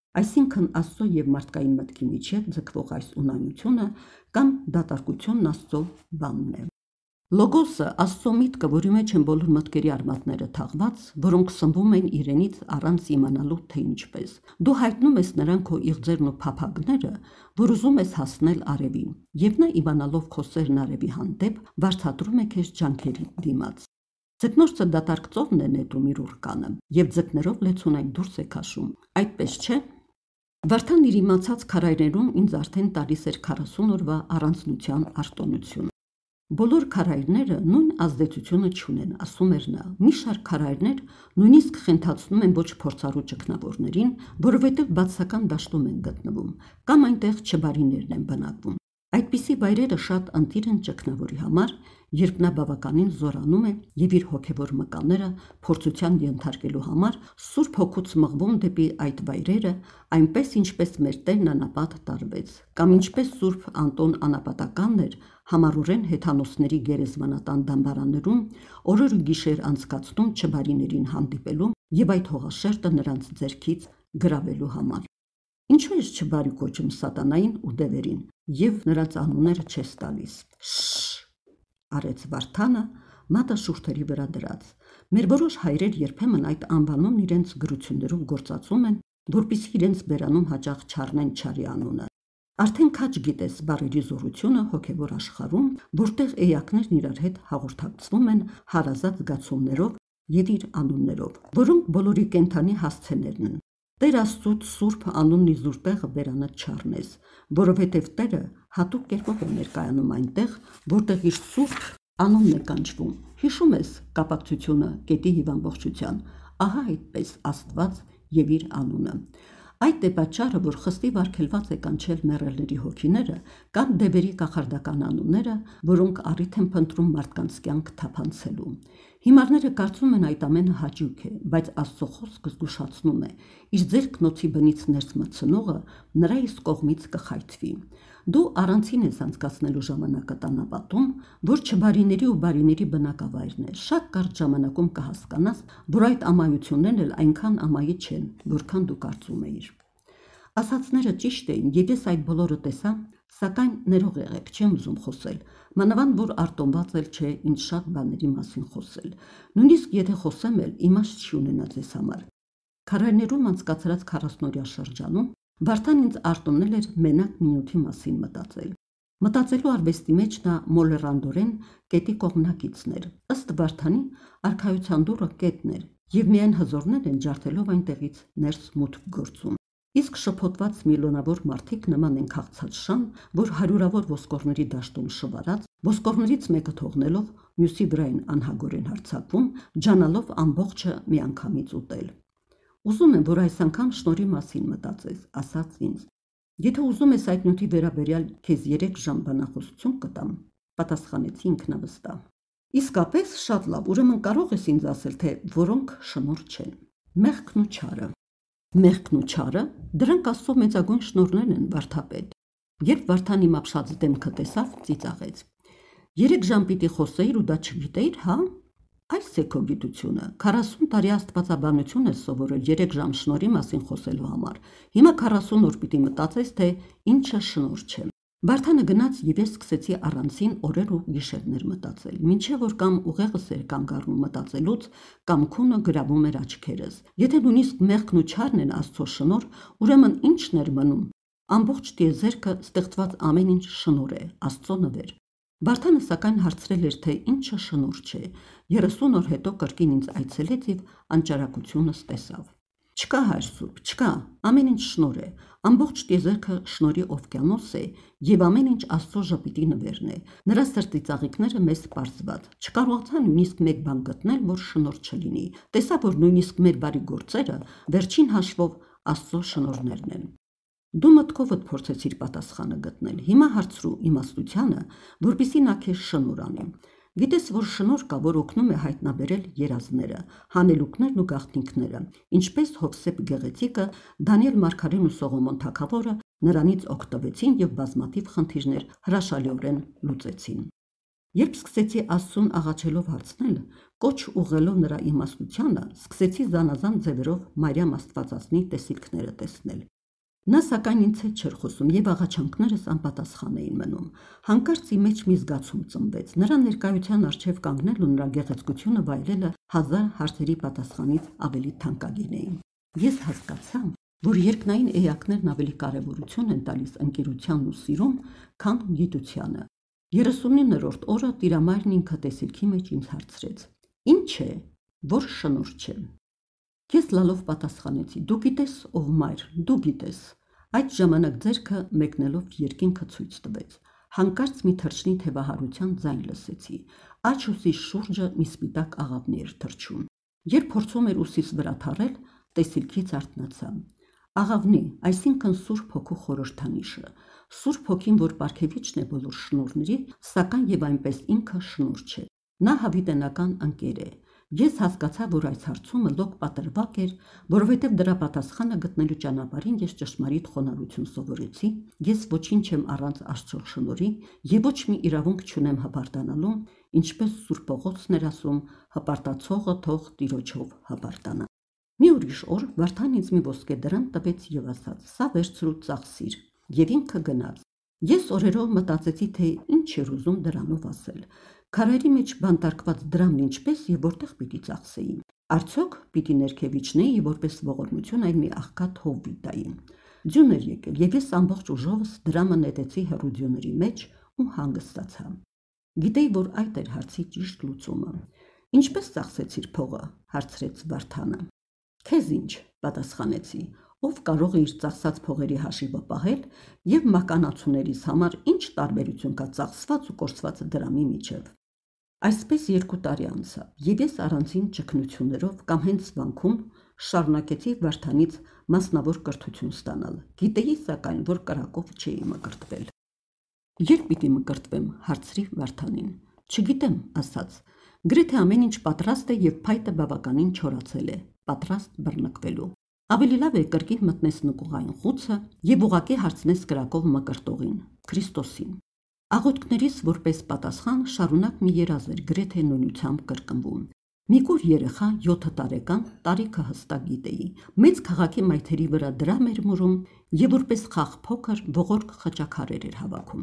Այսինքն Աստծո եւ մարդկային մտքի միջև ձգվող այս ունանյությունը կամ դատարկությունն Աստծո բանն է։ Լոգոսը Աստծո միտքը, որի մեջ են բոլոր մտքերի արմատները թաղված, որոնք սնվում են իրենից առանց իմանալու թե ինչպես։ Դու հայտնում ես նրան քո իղձերն ու փափագները, որ ուզում ես հասնել արևին, եւ նա իմանալով քո սերն արևի հանդեպ վարձատրում է քեզ ջանքերի դիմաց։ Ձկնորսը դատարկծովն է նետում իր ուռկանը, եւ ձկներով լեցուն այն դուրս է քաշում։ Այդպես չէ։ Վարդան իր իմացած քարայրներում ինձ արդեն տալիս էր 40 օրվա առանձնության արտոնություն։ Բոլոր քարայրները նույն ազդեցությունը չունեն, ասում էր նա։ Մի շարք քարայրներ նույնիսկ խենթացնում են ոչ փորձառու ճգնավորներին, որովհետև բացասական դաշտում են գտնվում, կամ այնտեղ չբարիներն են բնակվում։ Այդպիսի վայրերը շատ ընտիր են ճգնավորի համար, երբ նա բավականին զորանում է եւ իր հոգեվոր մկանները փորձության ենթարկելու համար Սուրբ Հոգուց մղվում դեպի այդ վայրերը, այնպես ինչպես մեր Տերն անապատ տարվեց, կամ ինչպես Սուրբ Անտոն Անապատականն էր համառորեն հեթանոսների գերեզմանատան դամբարաններում օրեր ու գիշեր անցկացնում չբարիներին հանդիպելու եւ այդ հողաշերտը նրանց ձեռքից գրավելու համար։ Ինչու ես չբարի կոչում սատանային ու դևերին եւ նրանց անունները չես տալիս։ Արեց Վարդանը մատը շուրթերի վրա դրած։ Մեր որոշ հայրեր երբեմն այդ անվանումն իրենց գրություններով գործածում են, որպեսզի իրենց բերանում հաճախ չառնեն չարի անունը։ Արդեն քաջ գիտես բառերի զորությունը հոգևոր աշխարհում, որտեղ էակներն իրար հետ հաղորդակցվում են հարազատ զգացումներով եւ իր անուններով, որոնք բոլորի կենթանի հասցեներն են։ Տեր Աստծուց Սուրբ անունն իզուր տեղը բերանը չառնես, որովհետև Տերը հատուկ կերպով է ներկայանում այնտեղ, որտեղ իր Սուրբ անունն է կանչվում։ Հիշում ես կապակցությունը կետի եւ ամբողջության, ահա այդպես Աստված եւ իր անունը։ Այդ է պատճառը, որ խստի վարգելված է կանչել մեռելների հոգիները կամ դևերի կախարդական անունները, որոնք առիթ են փնտրում մարդկանց կյանք թափանցելու։ Հիմարները կարծում են այդ ամենը հաճույք է, բայց Աստծո խոսքը զգուշացնում է. իր ձեռքն օձի բնից ներս մտցնողը նրա իսկ կողմից կխայթվի։ Դու առանցին ես անցկացնելու ժամանակը տանապատում, որ չբարիների ու բարիների բնակավայրն է։ Շատ կարճ ժամանակում կհասկանաս, որ այդ ամայություններն էլ այնքան ամայի չեն, որքան դու կարծում էիր։ Ասածները ճիշտ էին, եւ ես այդ բոլորը տեսա, սակայն ներող եղեք, չեմ ուզում խոսել, մանավանդ որ արտոնված էլ չէ ինչ շատ բաների մասին խոսել։ Նույնիսկ եթե խոսեմ էլ, իմաստ չի ունենա ձեզ համար։ Քարայրներում անցկացրած 40-օրյա շրջանում Վարդան ինձ արտոնել էր մենակ նյութի մասին մտածել։ Մտածելու արվեստի մեջ նա մոլեռանդորեն կետի կողմնակիցն էր։ Ըստ Վարդանի, արքայության դուռը կետն էր, եւ միայն հզորներ են ջարդելով այնտեղից ներս մուտք գործում։ Իսկ շփոթված միլիոնավոր մարդիկ նման են քաղցած շան, որ հարյուրավոր ոսկորների դաշտում շվարած, ոսկորներից մեկը թողնելով, մյուսի վրա են անհագորեն հարձակվում, ջանալով ամբողջը միանգամից ուտել։ Ուզում եմ, որ այս անգամ շնորհի մասին մտածես, ասաց ինձ։ Եթե ուզում ես այդ նյութի վերաբերյալ քեզ 3 ժամ բանախոսություն կտամ, պատասխանեցի ինքնավստահ։ Իսկապես շատ լավ, ուրեմն կարող ես ինձ ասել, թե որոնք շնորհ չեն։ Մեղքն ու չարը։ Մեղքն ու չարը, դրանք Աստծո մեծագույն շնորհներն են, վարդապետ։ Երբ Վարդան իմ ապշած դեմքը տեսավ, ծիծաղեց։ 3 ժամ պիտի խոսեիր ու դա չգիտեիր, հա։ Այս է քո գիտությունը։ 40 տարի աստվածաբանություն ես սովորել 3 ժամ շնորհի մասին խոսելու համար։ Հիմա 40 օր պիտի մտածես, թե ինչը շնորհ չէ։ Վարդանը գնաց եւ ես սկսեցի առանցին օրեր ու գիշերներ մտածել, մինչեւ որ կամ ուղեղս էր կանգ առնում մտածելուց, կամ քունը գրավում էր աչքերս։ Եթե նույնիսկ մեղքն ու չարն են Աստծո շնորհ, ուրեմն ի՞նչն էր մնում։ Ամբողջ տիեզերքը ստեղծված ամեն ինչ շնորհ է, Աստծո նվեր։ Վարդանը սակայն հարցրել էր, թե ինչը շնորհ չէ։ 30 օր հետո կրկին ինձ այցելեց եւ անճարակությունս տեսավ։ Չկա հայր Սուրբ, չկա, ամեն ինչ շնորհ է։ Ամբողջ տիեզերքը շնորհի օվկիանոս է եւ ամեն ինչ Աստծո ժպիտի նվերն է։ Նրա սրտի ծաղիկները մեզ պարզված։ Չկարողացա նույնիսկ մեկ բան գտնել, որ շնորհ չլինի։ Տեսա, որ նույնիսկ մեր բարի գործերը վերջին հաշվով Աստծո շնորհներն են։ Դու մտքովդ փորձեցիր պատասխանը գտնել։ Հիմա հարցրու իմաստությանը, որպեսզի նա քեզ շնորհ անի։ Գիտես, որ շնորհ կա, որ օգնում է հայտնաբերել երազները, հանելուկներն ու գաղտնիքները, ինչպես Հովսեփ Գեղեցիկը, Դանիել Մարգարեն ու Սողոմոն Թագավորը նրանից օգտվեցին եւ բազմաթիվ խնդիրներ հրաշալիորեն լուծեցին։ Երբ սկսեցի Աստծուն աղաչելով հարցնել, կոչ ուղղելով նրա իմաստությանը, սկսեցի զանազան ձևերով Մարիամ Աստվածածնի տեսիլքները տեսնել։ Նա սակայն ինձ հետ չէր խոսում եւ աղաչանքներս անպատասխան էին մնում։ Հանկարծ ի մեջ մի զգացում ծնվեց։ Նրա ներկայության առջև կանգնել ու նրա գեղեցկությունը վայելելը հազար հարցերի պատասխանից ավելի թանկագին էին։ Ես հասկացա, որ երկնային էակներն ավելի կարևորություն են տալիս ընկերությանն ու սիրուն, քան գիտությանը։ 39-րդ օրը Տիրամայրն ինքը տեսիլքի մեջ ինձ հարցրեց. «Ինչ է, որ շնորհ չէ»։ Ես լալով պատասխանեցի. «Դու գիտես, ով մայր, դու գիտես»։ Այդ ժամանակ ձեռքը մեկնելով երկինքը ցույց տվեց։ Հանկարծ մի թռչնի թևահարության ձայն լսեցի։ Աջ ուսիս շուրջը մի սպիտակ աղավնի էր թռչում։ Երբ փորձում էր ուսիս վրա թռել, տեսիլքից արթնացա։ Աղավնի, այսինքն Սուրբ Հոգու խորհրդանիշը։ Սուրբ Հոգին, որ Պարգևիչն է բոլոր շնորհների, սակայն եւ այնպես ինքը շնորհ չէ։ Նա հավիտենական ընկեր է։ Ես հասկացա, որ այս հարցումը լոկ պատրվակ էր, որովհետև դրա պատասխանը գտնելու ճանապարհին ես ճշմարիտ խոնարհություն սովորեցի, ես ոչինչ չեմ առանց Աստծո շնորհի եւ ոչ մի իրավունք չունեմ հպարտանալու, ինչպես Սուրբ Պողոսն էր ասում, հպարտացողը թող Տիրոջով հպարտանա։ Մի ուրիշ օր Վարդան ինձ մի ոսկե դրամ տվեց եւ ասաց. «Սա վերցրու ծախսիր», եւ ինքը գնաց։ Ես օրերով մտածեցի, թե ինչ էր ուզում դրանով ասել։ Քարերի մեջ բանտարկված դրամն ինչպես եւ որտեղ պիտի ծախսեի։ Արդյոք պիտի ներքևիչնեի եւ որպես ողորմություն այն մի աղքատ հովվի տայի։ Ձյուն էր եկել եւ ես ամբողջ ուժովս դրամը նետեցի հեռուդյոների մեջ ու հանգստացա։ Գիտեի, որ այդ էր հարցի ճիշտ լուծումը։ Ինչպես ծախսեցիր փողը, հարցրեց Վարդանը։ Քեզ ինչ, պատասխանեցի, ով կարող է իր ծախսած փողերի հաշիվը պահել եւ մականացուներիս համար ինչ տարբերություն կա ծախսված ու կորցված դրամի միջև։ Այսպես 2 տարի անցավ, եւ ես առանձին ճգնություններով կամ հենց վանքում շարունակեցի Վարդանից մասնավոր կրթություն ստանալ։ Գիտեի սակայն, որ կրակով չէի մկրտվել։ Երբ պիտի մկրտվեմ, հարցրի Վարդանին։ Չգիտեմ, ասաց։ Գրեթե ամեն ինչ պատրաստ է եւ փայտը բավականին չորացել է, պատրաստ բռնկվելու։ Ավելի լավ է կրկին մտնես նկուղային խուցը եւ ուղակի հարցնես կրակով մկրտողին, Քրիստոսին։ Աղոթքներիս որպես պատասխան շարունակ մի երազ էր գրեթե նույնությամբ կրկնվում։ Մի կուր երեխա 7 տարեկան, տարիքը հստակ գիտեի, մեծ քաղաքի մայթերի վրա դրամ էր մուրում եւ որպես խաղ փոքր ողորկ խճաքարեր էր հավաքում։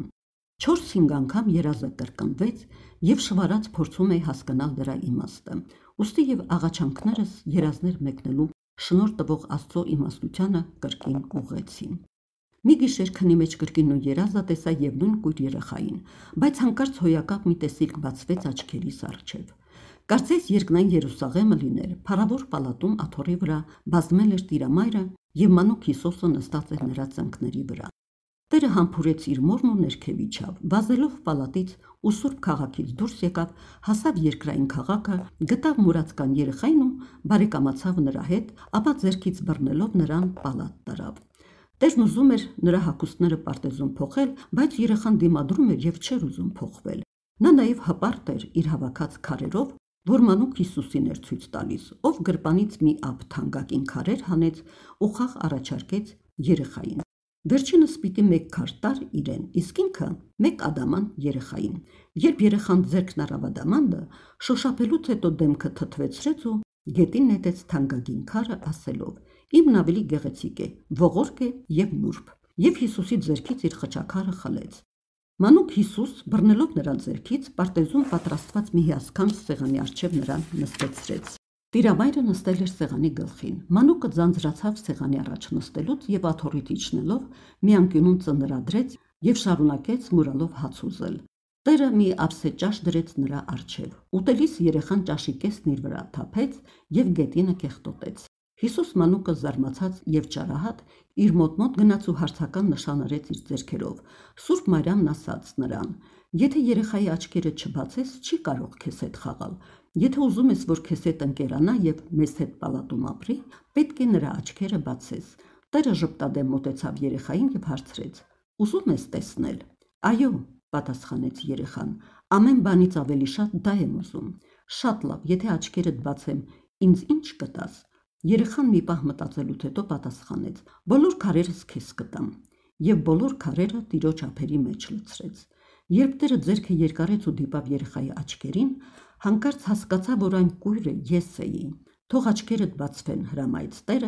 4-5 անգամ երազը կրկնվեց եւ շվարած փորձում էի հասկանալ դրա իմաստը։ Ուստի եւ աղաչանքներս երազներ մեկնելու շնորհ տվող Աստծո իմաստությանը կրկին ուղղեցին։ Մի գիշեր քնի մեջ կրկին նույն երազը տեսա եւ նույն կույր երեխային, բայց հանկարծ հոյակապ մի տեսիլք բացվեց աչքերիս առջև։ Կարծես երկնային Երուսաղեմը լիներ, փառավոր պալատում աթոռի վրա բազմել էր Տիրամայրը եւ մանուկ Հիսուսը նստած էր նրա ծնկների վրա։ Տերը համբուրեց իր մորն ու ներքև իջավ, վազելով պալատից ու Սուրբ քաղաքից դուրս եկավ, հասավ երկրային քաղաքը, գտավ մուրացկան երեխային ու բարեկամացավ նրա հետ, ապա ձեռքից բռնելով նրան պալատ տարավ։ Տերն ուզում էր նրա հագուստները պարտեզում փոխել, բայց երեխան դիմադրում էր եւ չէր ուզում փոխվել։ Նա նաեւ հպարտ էր իր հավաքած քարերով, որ մանուկ Հիսուսին էր ցույց տալիս, ով գրպանից մի ափ թանկագին քարեր հանեց ու խաղ առաջարկեց երեխային։ Վերջինս պիտի 1 քար տար իրեն, իսկ ինքը 1 ադաման երեխային։ Երբ երեխան ձեռքն առավ ադամանդը, շոշափելուց հետո դեմքը թթվեցրեց ու գետին նետեց թանկագին քարը, ասելով. «Իմն ավելի գեղեցիկ է, ողորկ է եւ նուրբ»։ Եվ Հիսուսի ձեռքից իր խճաքարը խլեց։ Մանուկ Հիսուս, բռնելով նրա ձեռքից, պարտեզում պատրաստված մի հիասքանչ սեղանի առջև նրան նստեցրեց։ Տիրամայրը նստել էր սեղանի գլխին։ Մանուկը ձանձրացավ սեղանի առաջ նստելուց եւ աթոռից իջնելով մի անկյունում ծնրադրեց եւ շարունակեց մուրալով հաց ուզել։ Տերը մի ափսե ճաշ դրեց նրա առջև։ Ուտելիս երեխան ճաշի կեսն իր վրա թափեց եւ գետինը կեղտոտեց։ Հիսուս մանուկը զարմացած եւ ճարահատ իր մոտ գնաց ու հարցական նշանարեց իր ձեռքերով։ Սուրբ Մարիամն ասաց նրան. «Եթե երեխայի աչքերը չբացես, չի կարող քեզ հետ խաղալ։ Եթե ուզում ես, որ քեզ հետ ընկերանա եւ մեզ հետ պալատում ապրի, պետք է նրա աչքերը բացես»։ Տերը ժպտադեմ մոտեցավ երեխային եւ հարցրեց. «Ուզում ես տեսնել»։ «Այո», պատասխանեց երեխան, «ամեն բանից ավելի շատ դա եմ ուզում»։ «Շատ լավ, եթե աչքերդ բացեմ, ինձ ինչ կտաս»։ Երեխան մի պահ մտածելուց հետո պատասխանեց. «Բոլոր քարերս քեզ կտամ»։ Եվ բոլոր քարերը Տիրոջ ափերի մեջ լցրեց։ Երբ Տերը ձեռքը երկարեց ու դիպավ երեխայի աչքերին, հանկարծ հասկացա, որ այն կույրը ես էի։ «Թող աչքերդ բացվեն», հրամայեց Տերը,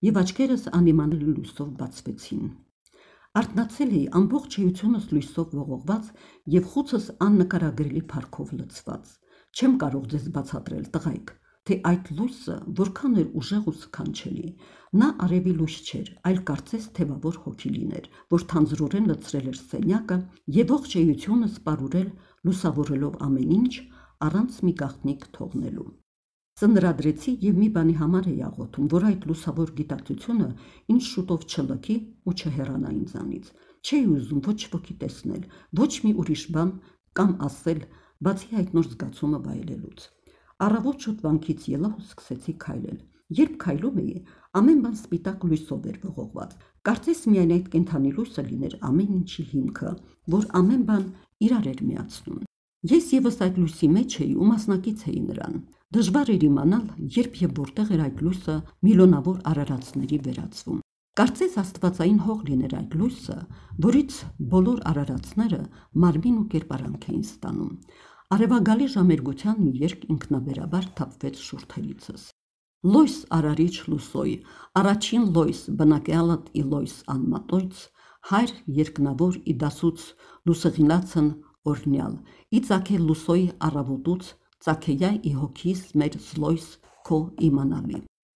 եւ աչքերս անիմանալի լույսով բացվեցին։ Արթնացել էի ամբողջ էությունս լույսով ողողված եւ խուցս աննկարագրելի փառքով լցված։ Չեմ կարող ձեզ բացատրել, տղայք, թե այդ լույսը որքան էր ուժեղ ու սքանչելի։ Նա արևի լույս չէր, այլ կարծես թևավոր հոգի լիներ, որ թանձրորեն լցրել էր սենյակը եւ ողջ էությունը սպառուրել, լուսավորելով ամեն ինչ, առանց մի գաղտնիք թողնելու։ Ծնրադրեցի եւ մի բանի համար էի աղոթում, որ այդ լուսավոր գիտակցությունը ինձ շուտով չլքի ու չհեռանա ինձանից։ Չէի ուզում ոչ ոքի տեսնել, ոչ մի ուրիշ բան կամ ասել, բացի այդ նոր զգացումը վայելելուց։ Առավոտ շուտ վանքից ելա ու սկսեցի քայլել։ Երբ քայլում էի, ամեն բան սպիտակ լույսով էր ողողված։ Կարծես միայն այդ կենդանի լույսը լիներ ամեն ինչի հիմքը, որ ամեն բան իրար էր միացնում։ Ես եւս այդ լույսի մեջ էի ու մասնակից էի նրան։ Դժվար էր իմանալ, երբ եւ որտեղ էր այդ լույսը միլիոնավոր արարածների վերածվում։ Կարծես աստվածային հող լիներ այդ լույսը, որից բոլոր արարածները մարմին ու կերպարանք էին ստանում։ Արևագալի ժամերգության մի երգ ինքնաբերաբար թափվեց շուրթելիցս։ Լույս արարիչ լուսոյ, առաջին լույս բնակյալդ ի լույս անմատոյց, հայր երկնավոր ի դասուց լուսեղինացն օրնյալ, ի ծակե լուսոյ առավոտուց, ծակեյա ի հոգիս մեր զլոյս քո իմանալի։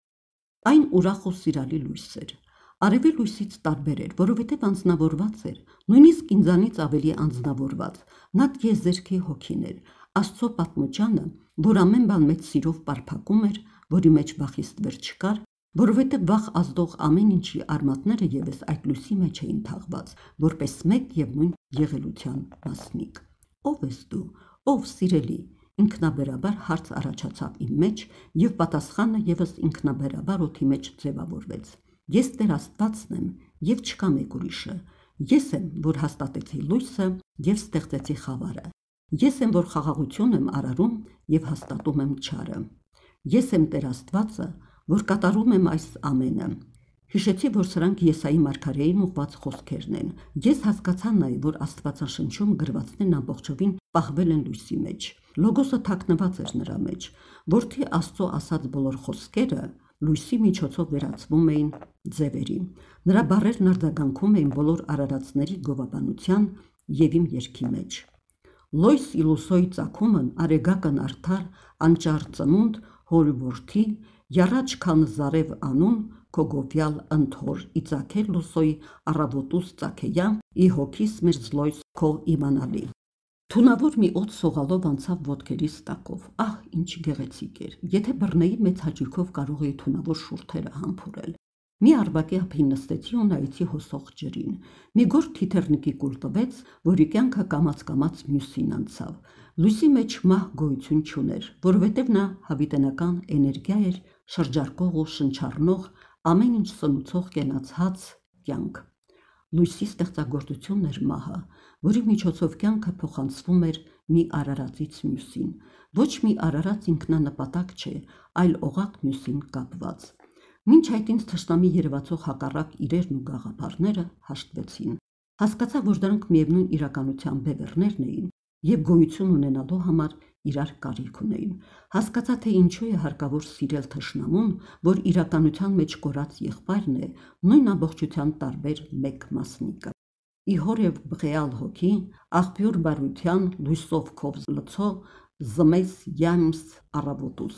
Այն ուրախ ու սիրալի լույս էր։ Արևի լույսից տարբեր էր, որովհետև անձնավորված էր, նույնիսկ ինձանից ավելի անձնավորված, նա տիեզերքի հոգին էր, Աստծո պատմությանը, որ ամեն բան մեծ սիրով պարփակում էր, որի մեջ վախից վեր չկար, որովհետև վախ ազդող ամեն ինչի արմատները ևս այդ լույսի մեջ էին թաղված, որպես մեկ եւ նույն եղելության մասնիկ։ Ո՞վ ես դու, ով սիրելի, ինքնաբերաբար հարց առաջացավ իմ մեջ եւ պատասխանը ևս ինքնաբերաբար օդի մեջ ձևավորվեց։ Ես Տեր Աստվածն եմ եւ չկա մեկ ուրիշը։ Ես եմ, որ հաստատեցի լույսը եւ ստեղծեցի խավարը։ Ես եմ, որ խաղաղություն եմ արարում եւ հաստատում եմ չարը։ Ես եմ Տեր Աստվածը, որ կատարում եմ այս ամենը։ Հիշեցի, որ սրանք Եսայի մարգարեին ուղված խոսքերն են։ Ես հասկացա նաեւ, որ Աստվածաշնչում գրվածներն ամբողջովին պահվել են լույսի մեջ։ Լոգոսը թաքնված էր նրա մեջ, որթի Աստծո ասած բոլոր խոսքերը լույսի միջոցով վերածվում էին ձևերի։ Նրա բառերն արձագանքում էին բոլոր արարածների գովաբանության եւ իմ երգի մեջ։ Լույս իլուսոյ ծագումն արեգակն արդար անճար ծնունդ հորիորդի յառաջ քան զարև անուն քոգովյալ ընթոր իծակել լուսոյ առավոտուս ծակեյա ի հոգիս մեր զլոյս քո իմանալի։ Թունավոր մի օդ սողալով անցավ ոտքերիս տակով։ Ահ, ինչ գեղեցիկ էր։ Եթե բռնեի մեծ հաճույքով կարող էի թունավոր շուրթերը համբուրել։ Մի արբակի ափին նստեցի ու նայեցի հոսող ջրին։ Մի գորգ թիթեռնիկի կուլ տվեց, որի կյանքը կամաց-կամաց մյուսին անցավ։ Լույսի մեջ մահ գոյություն չուներ, որովհետև նա հավիտենական էներգիա էր, շրջարկող ու շնչառնող, ամեն ինչ սնուցող կենացած կյանք։ Լույսի ստեղծագործությունն էր մահը, որի միջոցով կյանքը փոխանցվում էր մի արարածից մյուսին։ Ոչ մի արարած ինքնանպատակ չէ, այլ օղակ մյուսին կապված։ Մինչ այդ ինձ թշնամի երևացող հակառակ իրերն ու գաղափարները հաշտվեցին։ Հասկացա, որ դրանք միևնույն իրականության բևեռներն էին եւ գոյություն ունենալու համար իրար կարիք ունեին։ Հասկացա, թե ինչու է հարկավոր սիրել թշնամուն, որ իրականության մեջ կորած եղբայրն է, նույն ամբողջության տարբեր մեկ մասնիկը։ Իհորև բղեալ հոգի, աղբյուր բարության, լույսով քով լցո, զմես յամս առավոտուս։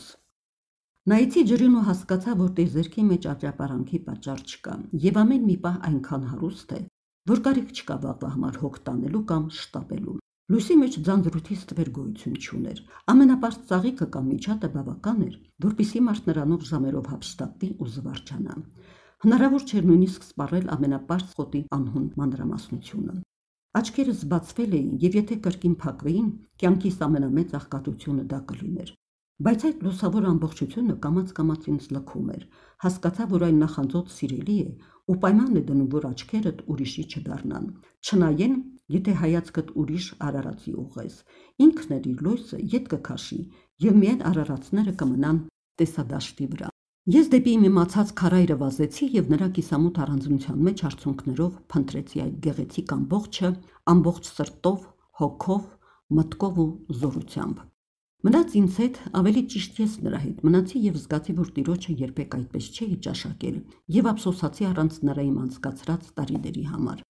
Նայեցի ջրին ու հասկացա, որ տիեզերքի մեջ աճապարանքի պատճառ չկա, եւ ամեն մի պահ այնքան հարուստ է, որ կարիք չկա վաղվա համար հոգ տանելու կամ շտապելու։ Լույսի մեջ ձանձրույթի ստվեր գոյություն չուներ։ Ամենապարզ ծաղիկը կամ միջատը բավական էր, որպեսզի մարդ նրանով ժամերով հափշտակվի ու զվարճանա։ Հնարավոր չէր նույնիսկ սպառել ամենապարզ խոտի անհուն մանրամասնությունը։ Աչքերս բացվել էին, եւ եթե կրկին փակվեին, կյանքիս ամենամեծ աղքատությունը դա կլիներ։ Բայց այդ լուսավոր ամբողջությունը կամաց-կամաց ինձ լքում էր։ Հասկացա, որ այն նախանձոտ սիրելի է ու պայման է դնում, որ աչքերդ ուրիշի չդառնան։ Չնայեն, եթե հայացքդ ուրիշ արարածի ուղղես, ինքն էլ իր լույսը ետ կքաշի եւ միայն արարածները կմնան տեսադաշտի վրա։ Ես դեպի իմ իմացած քարայրը վազեցի եւ նրա կիսամութ առանձնության մեջ արցունքներով փնտրեցի այդ գեղեցիկ ամբողջը ամբողջ սրտով, հոգով, մտքով ու զորությամբ։ Մնաց ինձ հետ, ավելի ճիշտ ես նրա հետ մնացի եւ զգացի, որ տիրոջը երբեք այդպես չէի ճաշակել եւ ափսոսացի առանց նրա իմ անցկացրած տարիների համար։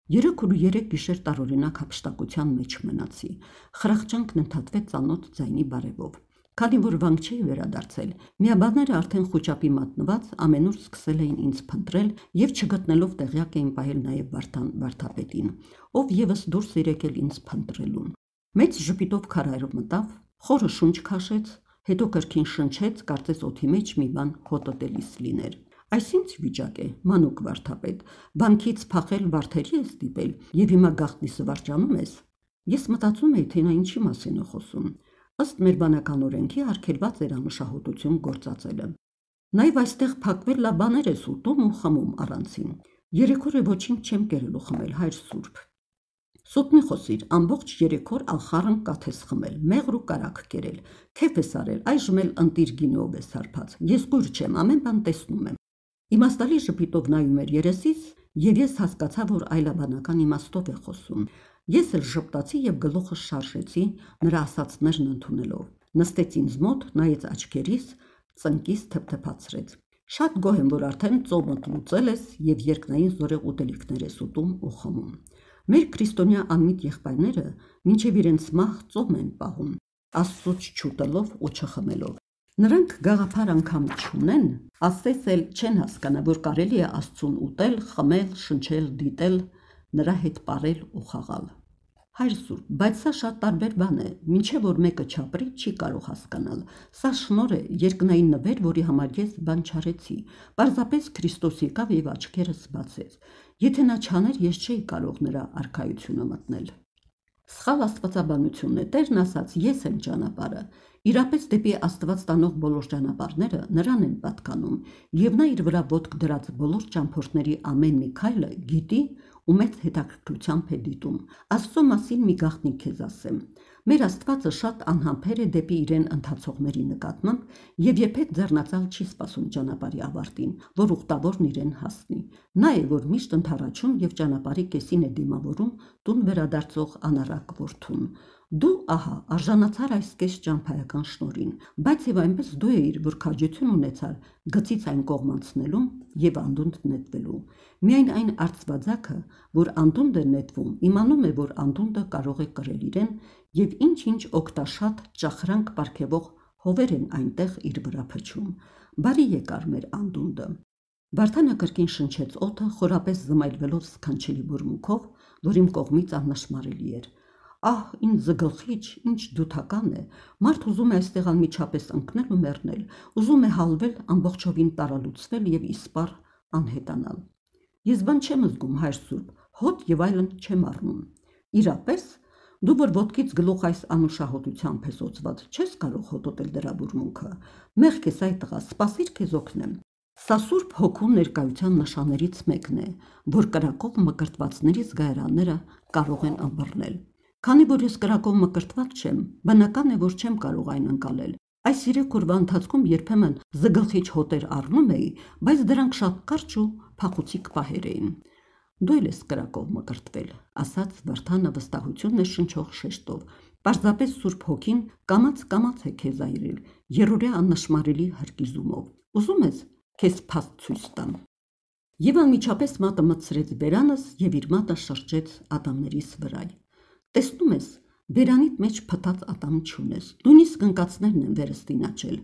3 գիշեր տարօրինակ հափշտակության մեջ մնացի։ Խրախճանքն ընդհատվեց ծանոթ ձայնի բարևով։ Քանի որ վանք չէի վերադարձել, միաբանները արդեն խուճապի մատնված ամենուր սկսել էին ինձ փնտրել եւ չգտնելով տեղյակ էին պահել նաեւ Վարդան վարդապետին, ով եւս դուրս էր եկել ինձ փնտրելուն։ Մեծ ժպիտով քարայրով մտավ, խորը շունչ քաշեց, հետո կրկին շնչեց, կարծես օդի մեջ մի բան հոտոտելիս լիներ։ Այս ինչ վիճակ է, մանուկ վարդապետ, բանկից փախել վարդերի ես դիպել եւ հիմա գաղտնի զվարճանում ես։ Ես մտածում էի, թե նա ինչի մասին է խոսում։ Ըստ մեր բանական օրենքի արգելված էր անուշահոտություն գործածելը։ Նաեւ այստեղ փակվել լա բաներ ես ուտում ու խմում առանցին։ 3 օր է ոչինչ չեմ կերել ու խմել, հայր սուրբ։ Սուտ մի խոսիր, ամբողջ 3 օր ալխառն կաթ ես խմել, մեղր ու կարագ կերել, քեֆ ես արել, այժմ էլ ընտիր գինով ես հարբած։ Ես կույր չեմ, ամեն բան տեսնում եմ։ Իմաստալի ժպիտով նայում էր երեսից, եւ ես հասկացա, որ այլաբանական իմաստով է խոսում։ Ես էլ ժպտացի եւ գլուխս շարժեցի, նրա ասածներն ընդունելով։ Նստեց ինձ մոտ, նայեց աչքերիս, ծնկիս թփթփացրեց։ Շատ գոհ եմ, որ արդեն ծոմդ լուծել ես եւ երկնային զորեղ ուտելիքներ ես ուտում ու խմում։ Մեր քրիստոնյա անմիտ եղբայրները մինչև իրենց մահ ծոմ են պահում, Աստծուց չուտելով ու չխմելով։ Նրանք գաղափար անգամ չունեն, ասես էլ չեն հասկանա, որ կարելի է Աստծուն ուտել, խմել, շնչել, դիտել, նրա հետ ապրել ու խաղալ։ Հայր սուրբ, բայց սա շատ տարբեր բան է, մինչև որ մեկը չապրի, չի կարող հասկանալ։ Սա շնորհ է, երկնային նվեր, որի համար ես բան չարեցի։ Պարզապես Քրիստոս եկավ եւ աչքերս բացեց։ Եթե նա չաներ, ես չէի կարող նրա արքայությունը մտնել։ Սխալ աստվածաբանություն է, Տերն ասաց, ես եմ ճանապարհը։ Իրապես դեպի Աստված տանող բոլոր ճանապարհները նրան են պատկանում, եւ նա իր վրա ոտք դրած բոլոր ճամփորդների ամեն մի քայլը գիտի ու մեծ հետաքրքրությամբ է դիտում։ Աստծո մասին մի գաղտնի քեզ ասեմ։ Մեր Աստվածը շատ անհամբեր է դեպի իրեն ընթացողների նկատմամբ եւ երբեք ձեռնացալ չի սպասում ճանապարհի ավարտին, որ ուխտավորն իրեն հասնի։ Նա է, որ միշտ ընդառաջում եւ ճանապարհի կեսին է դիմավորում տուն վերադարձող անառակ որդուն։ Դու ահա արժանացար այս կես ճամփայական շնորհին, բայց եւ այնպես դու էիր, որ քաջություն ունեցար գծից այն կողմանցնելուն եւ անդունդ նետվելու։ Միայն այն արծվածակը, որ անդունդ է նետվում, իմանում է, որ անդունդը կարող է կրել իրեն եւ ինչ-ինչ օգտաշատ ճախրանք պարգևող հովեր են այնտեղ իր վրա փչում։ Բարի եկար մեր անդունդը։ Վարդանը կրկին շնչեց օդը, խորապես զմայլվելով սքանչելի բուրմունքով, որ իմ կողմից աննշմարելի էր։ Ահ, ինձ զգլխիչ, ինչ դութական է, մարդ ուզում է այստեղ անմիջապես ընկնել ու մեռնել, ուզում է հալվել, ամբողջովին տարալուծվել եւ իսպառ անհետանալ։ Ես բան չեմ զգում, հայր սուրբ, հոտ եւ այլն չեմ առնում։ Իրապես, դու որ ոտքից գլուխ այս անուշահոտությամբ ես օծված, չես կարող հոտոտել դրա բուրմունքը։ Մեղք ես այդ տղա, սպասիր քեզ օգնեմ։ Սա Սուրբ Հոգու ներկայության նշաններից մեկն է, որ կրակով մկրտվածների զգայարանները կարող են ըմբռնել։ Քանի որ ես կրակով մկրտված չեմ, բնական է, որ չեմ կարող այն ընկալել։ Այս 3 օրվա ընթացքում երբեմն զգլխիչ հոտեր առնում էի, բայց դրանք շատ կարճ ու փախուցիկ պահեր էին։ Դու ես կրակով մկրտվել, ասաց Վարդանը վստահություն ներշնչող շեշտով։ Պարզապես Սուրբ Հոգին կամաց է քեզ այրել, երրորդյա աննշմարելի հրկիզումով։ Ուզում ես քեզ փաստ ցույց տամ։ Եվ անմիջապես մատը մտցրեց բերանս եւ իր մատը շրջեց ատամներիս վրա։ Տեսնում ես, բերանիդ մեջ փտած ատամ չունես, նույնիսկ ընկածներն են վերս դինաչել,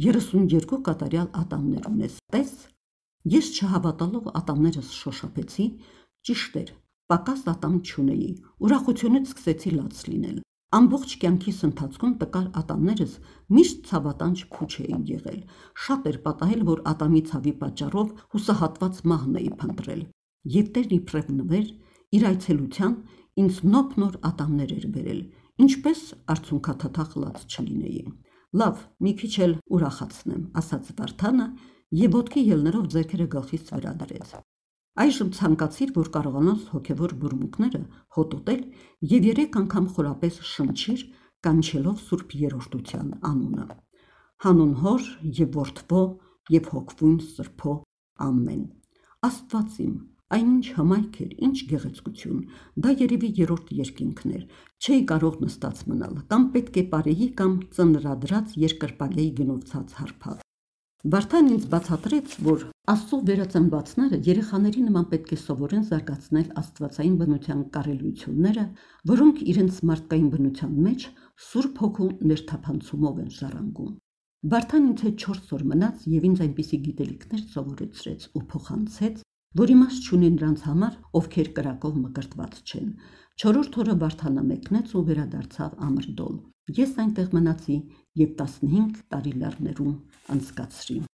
32 կատարյալ ատամներ ունես, տես։ Ես չհավատալով ատամներս շոշափեցի, ճիշտ էր, պակաս ատամ չունեի, ուրախությունից սկսեցի լաց լինել։ Ամբողջ կյանքիս ընթացքում տկար ատամներս միշտ ցավատանջ փուչ էին եղել, շատ էր պատահել, որ ատամի ցավի պատճառով հուսահատված մահն էի փնտրել, եւ Տերն իբրև նվեր, իր այցելության ինձ նոպ-նոր ատամներ էր բերել, ինչպես արցունքաթաթախ լաց չլինեի։ Լավ, մի քիչ էլ ուրախացնեմ, ասաց Վարդանը եւ ոտքի ելներով ձեռքերը գլխից վրա դրեց։ Այժմ ցանկացիր, որ կարողանաս հոգևոր բուրմունքները հոտոտել եւ 3 անգամ խորապես շնչիր, կանչելով Սուրբ Երրորդության անունը։ Հանուն Հոր եւ Որդվո եւ Հոգվուն Սրբո։ Ամեն։ Աստված իմ, Այնինչ հմայք էր, ինչ գեղեցկություն, դա երևի երրորդ երկինքն էր, չէի կարող նստած մնալ, կամ պետք է պարեի, կամ ծնրադրած երկրպագեի գնով ցած հարբալ։ Վարդան ինձ բացատրեց, որ Աստծո վերածնվածները երեխաների նման պետք է սովորեն զարգացնել աստվածային բնության կարելույթները, որոնք իրենց մարդկային բնության մեջ Սուրբ Հոգու ներթափանցումով են ժառանգում։ Վարդան ինձ հետ 4 օր մնաց եւ ինձ այնպիսի գիտելիքներ սովորեցրեց ու փոխանցեց, որ իմաստ չունի նրանց համար, ովքեր կրակով մկրտված չեն։ 4-րդ օրը Վարդանը մեկնեց ու վերադարձավ Ամրդոլ։ Ես այնտեղ մնացի եւ 15 տարի լեռներում անցկացրի։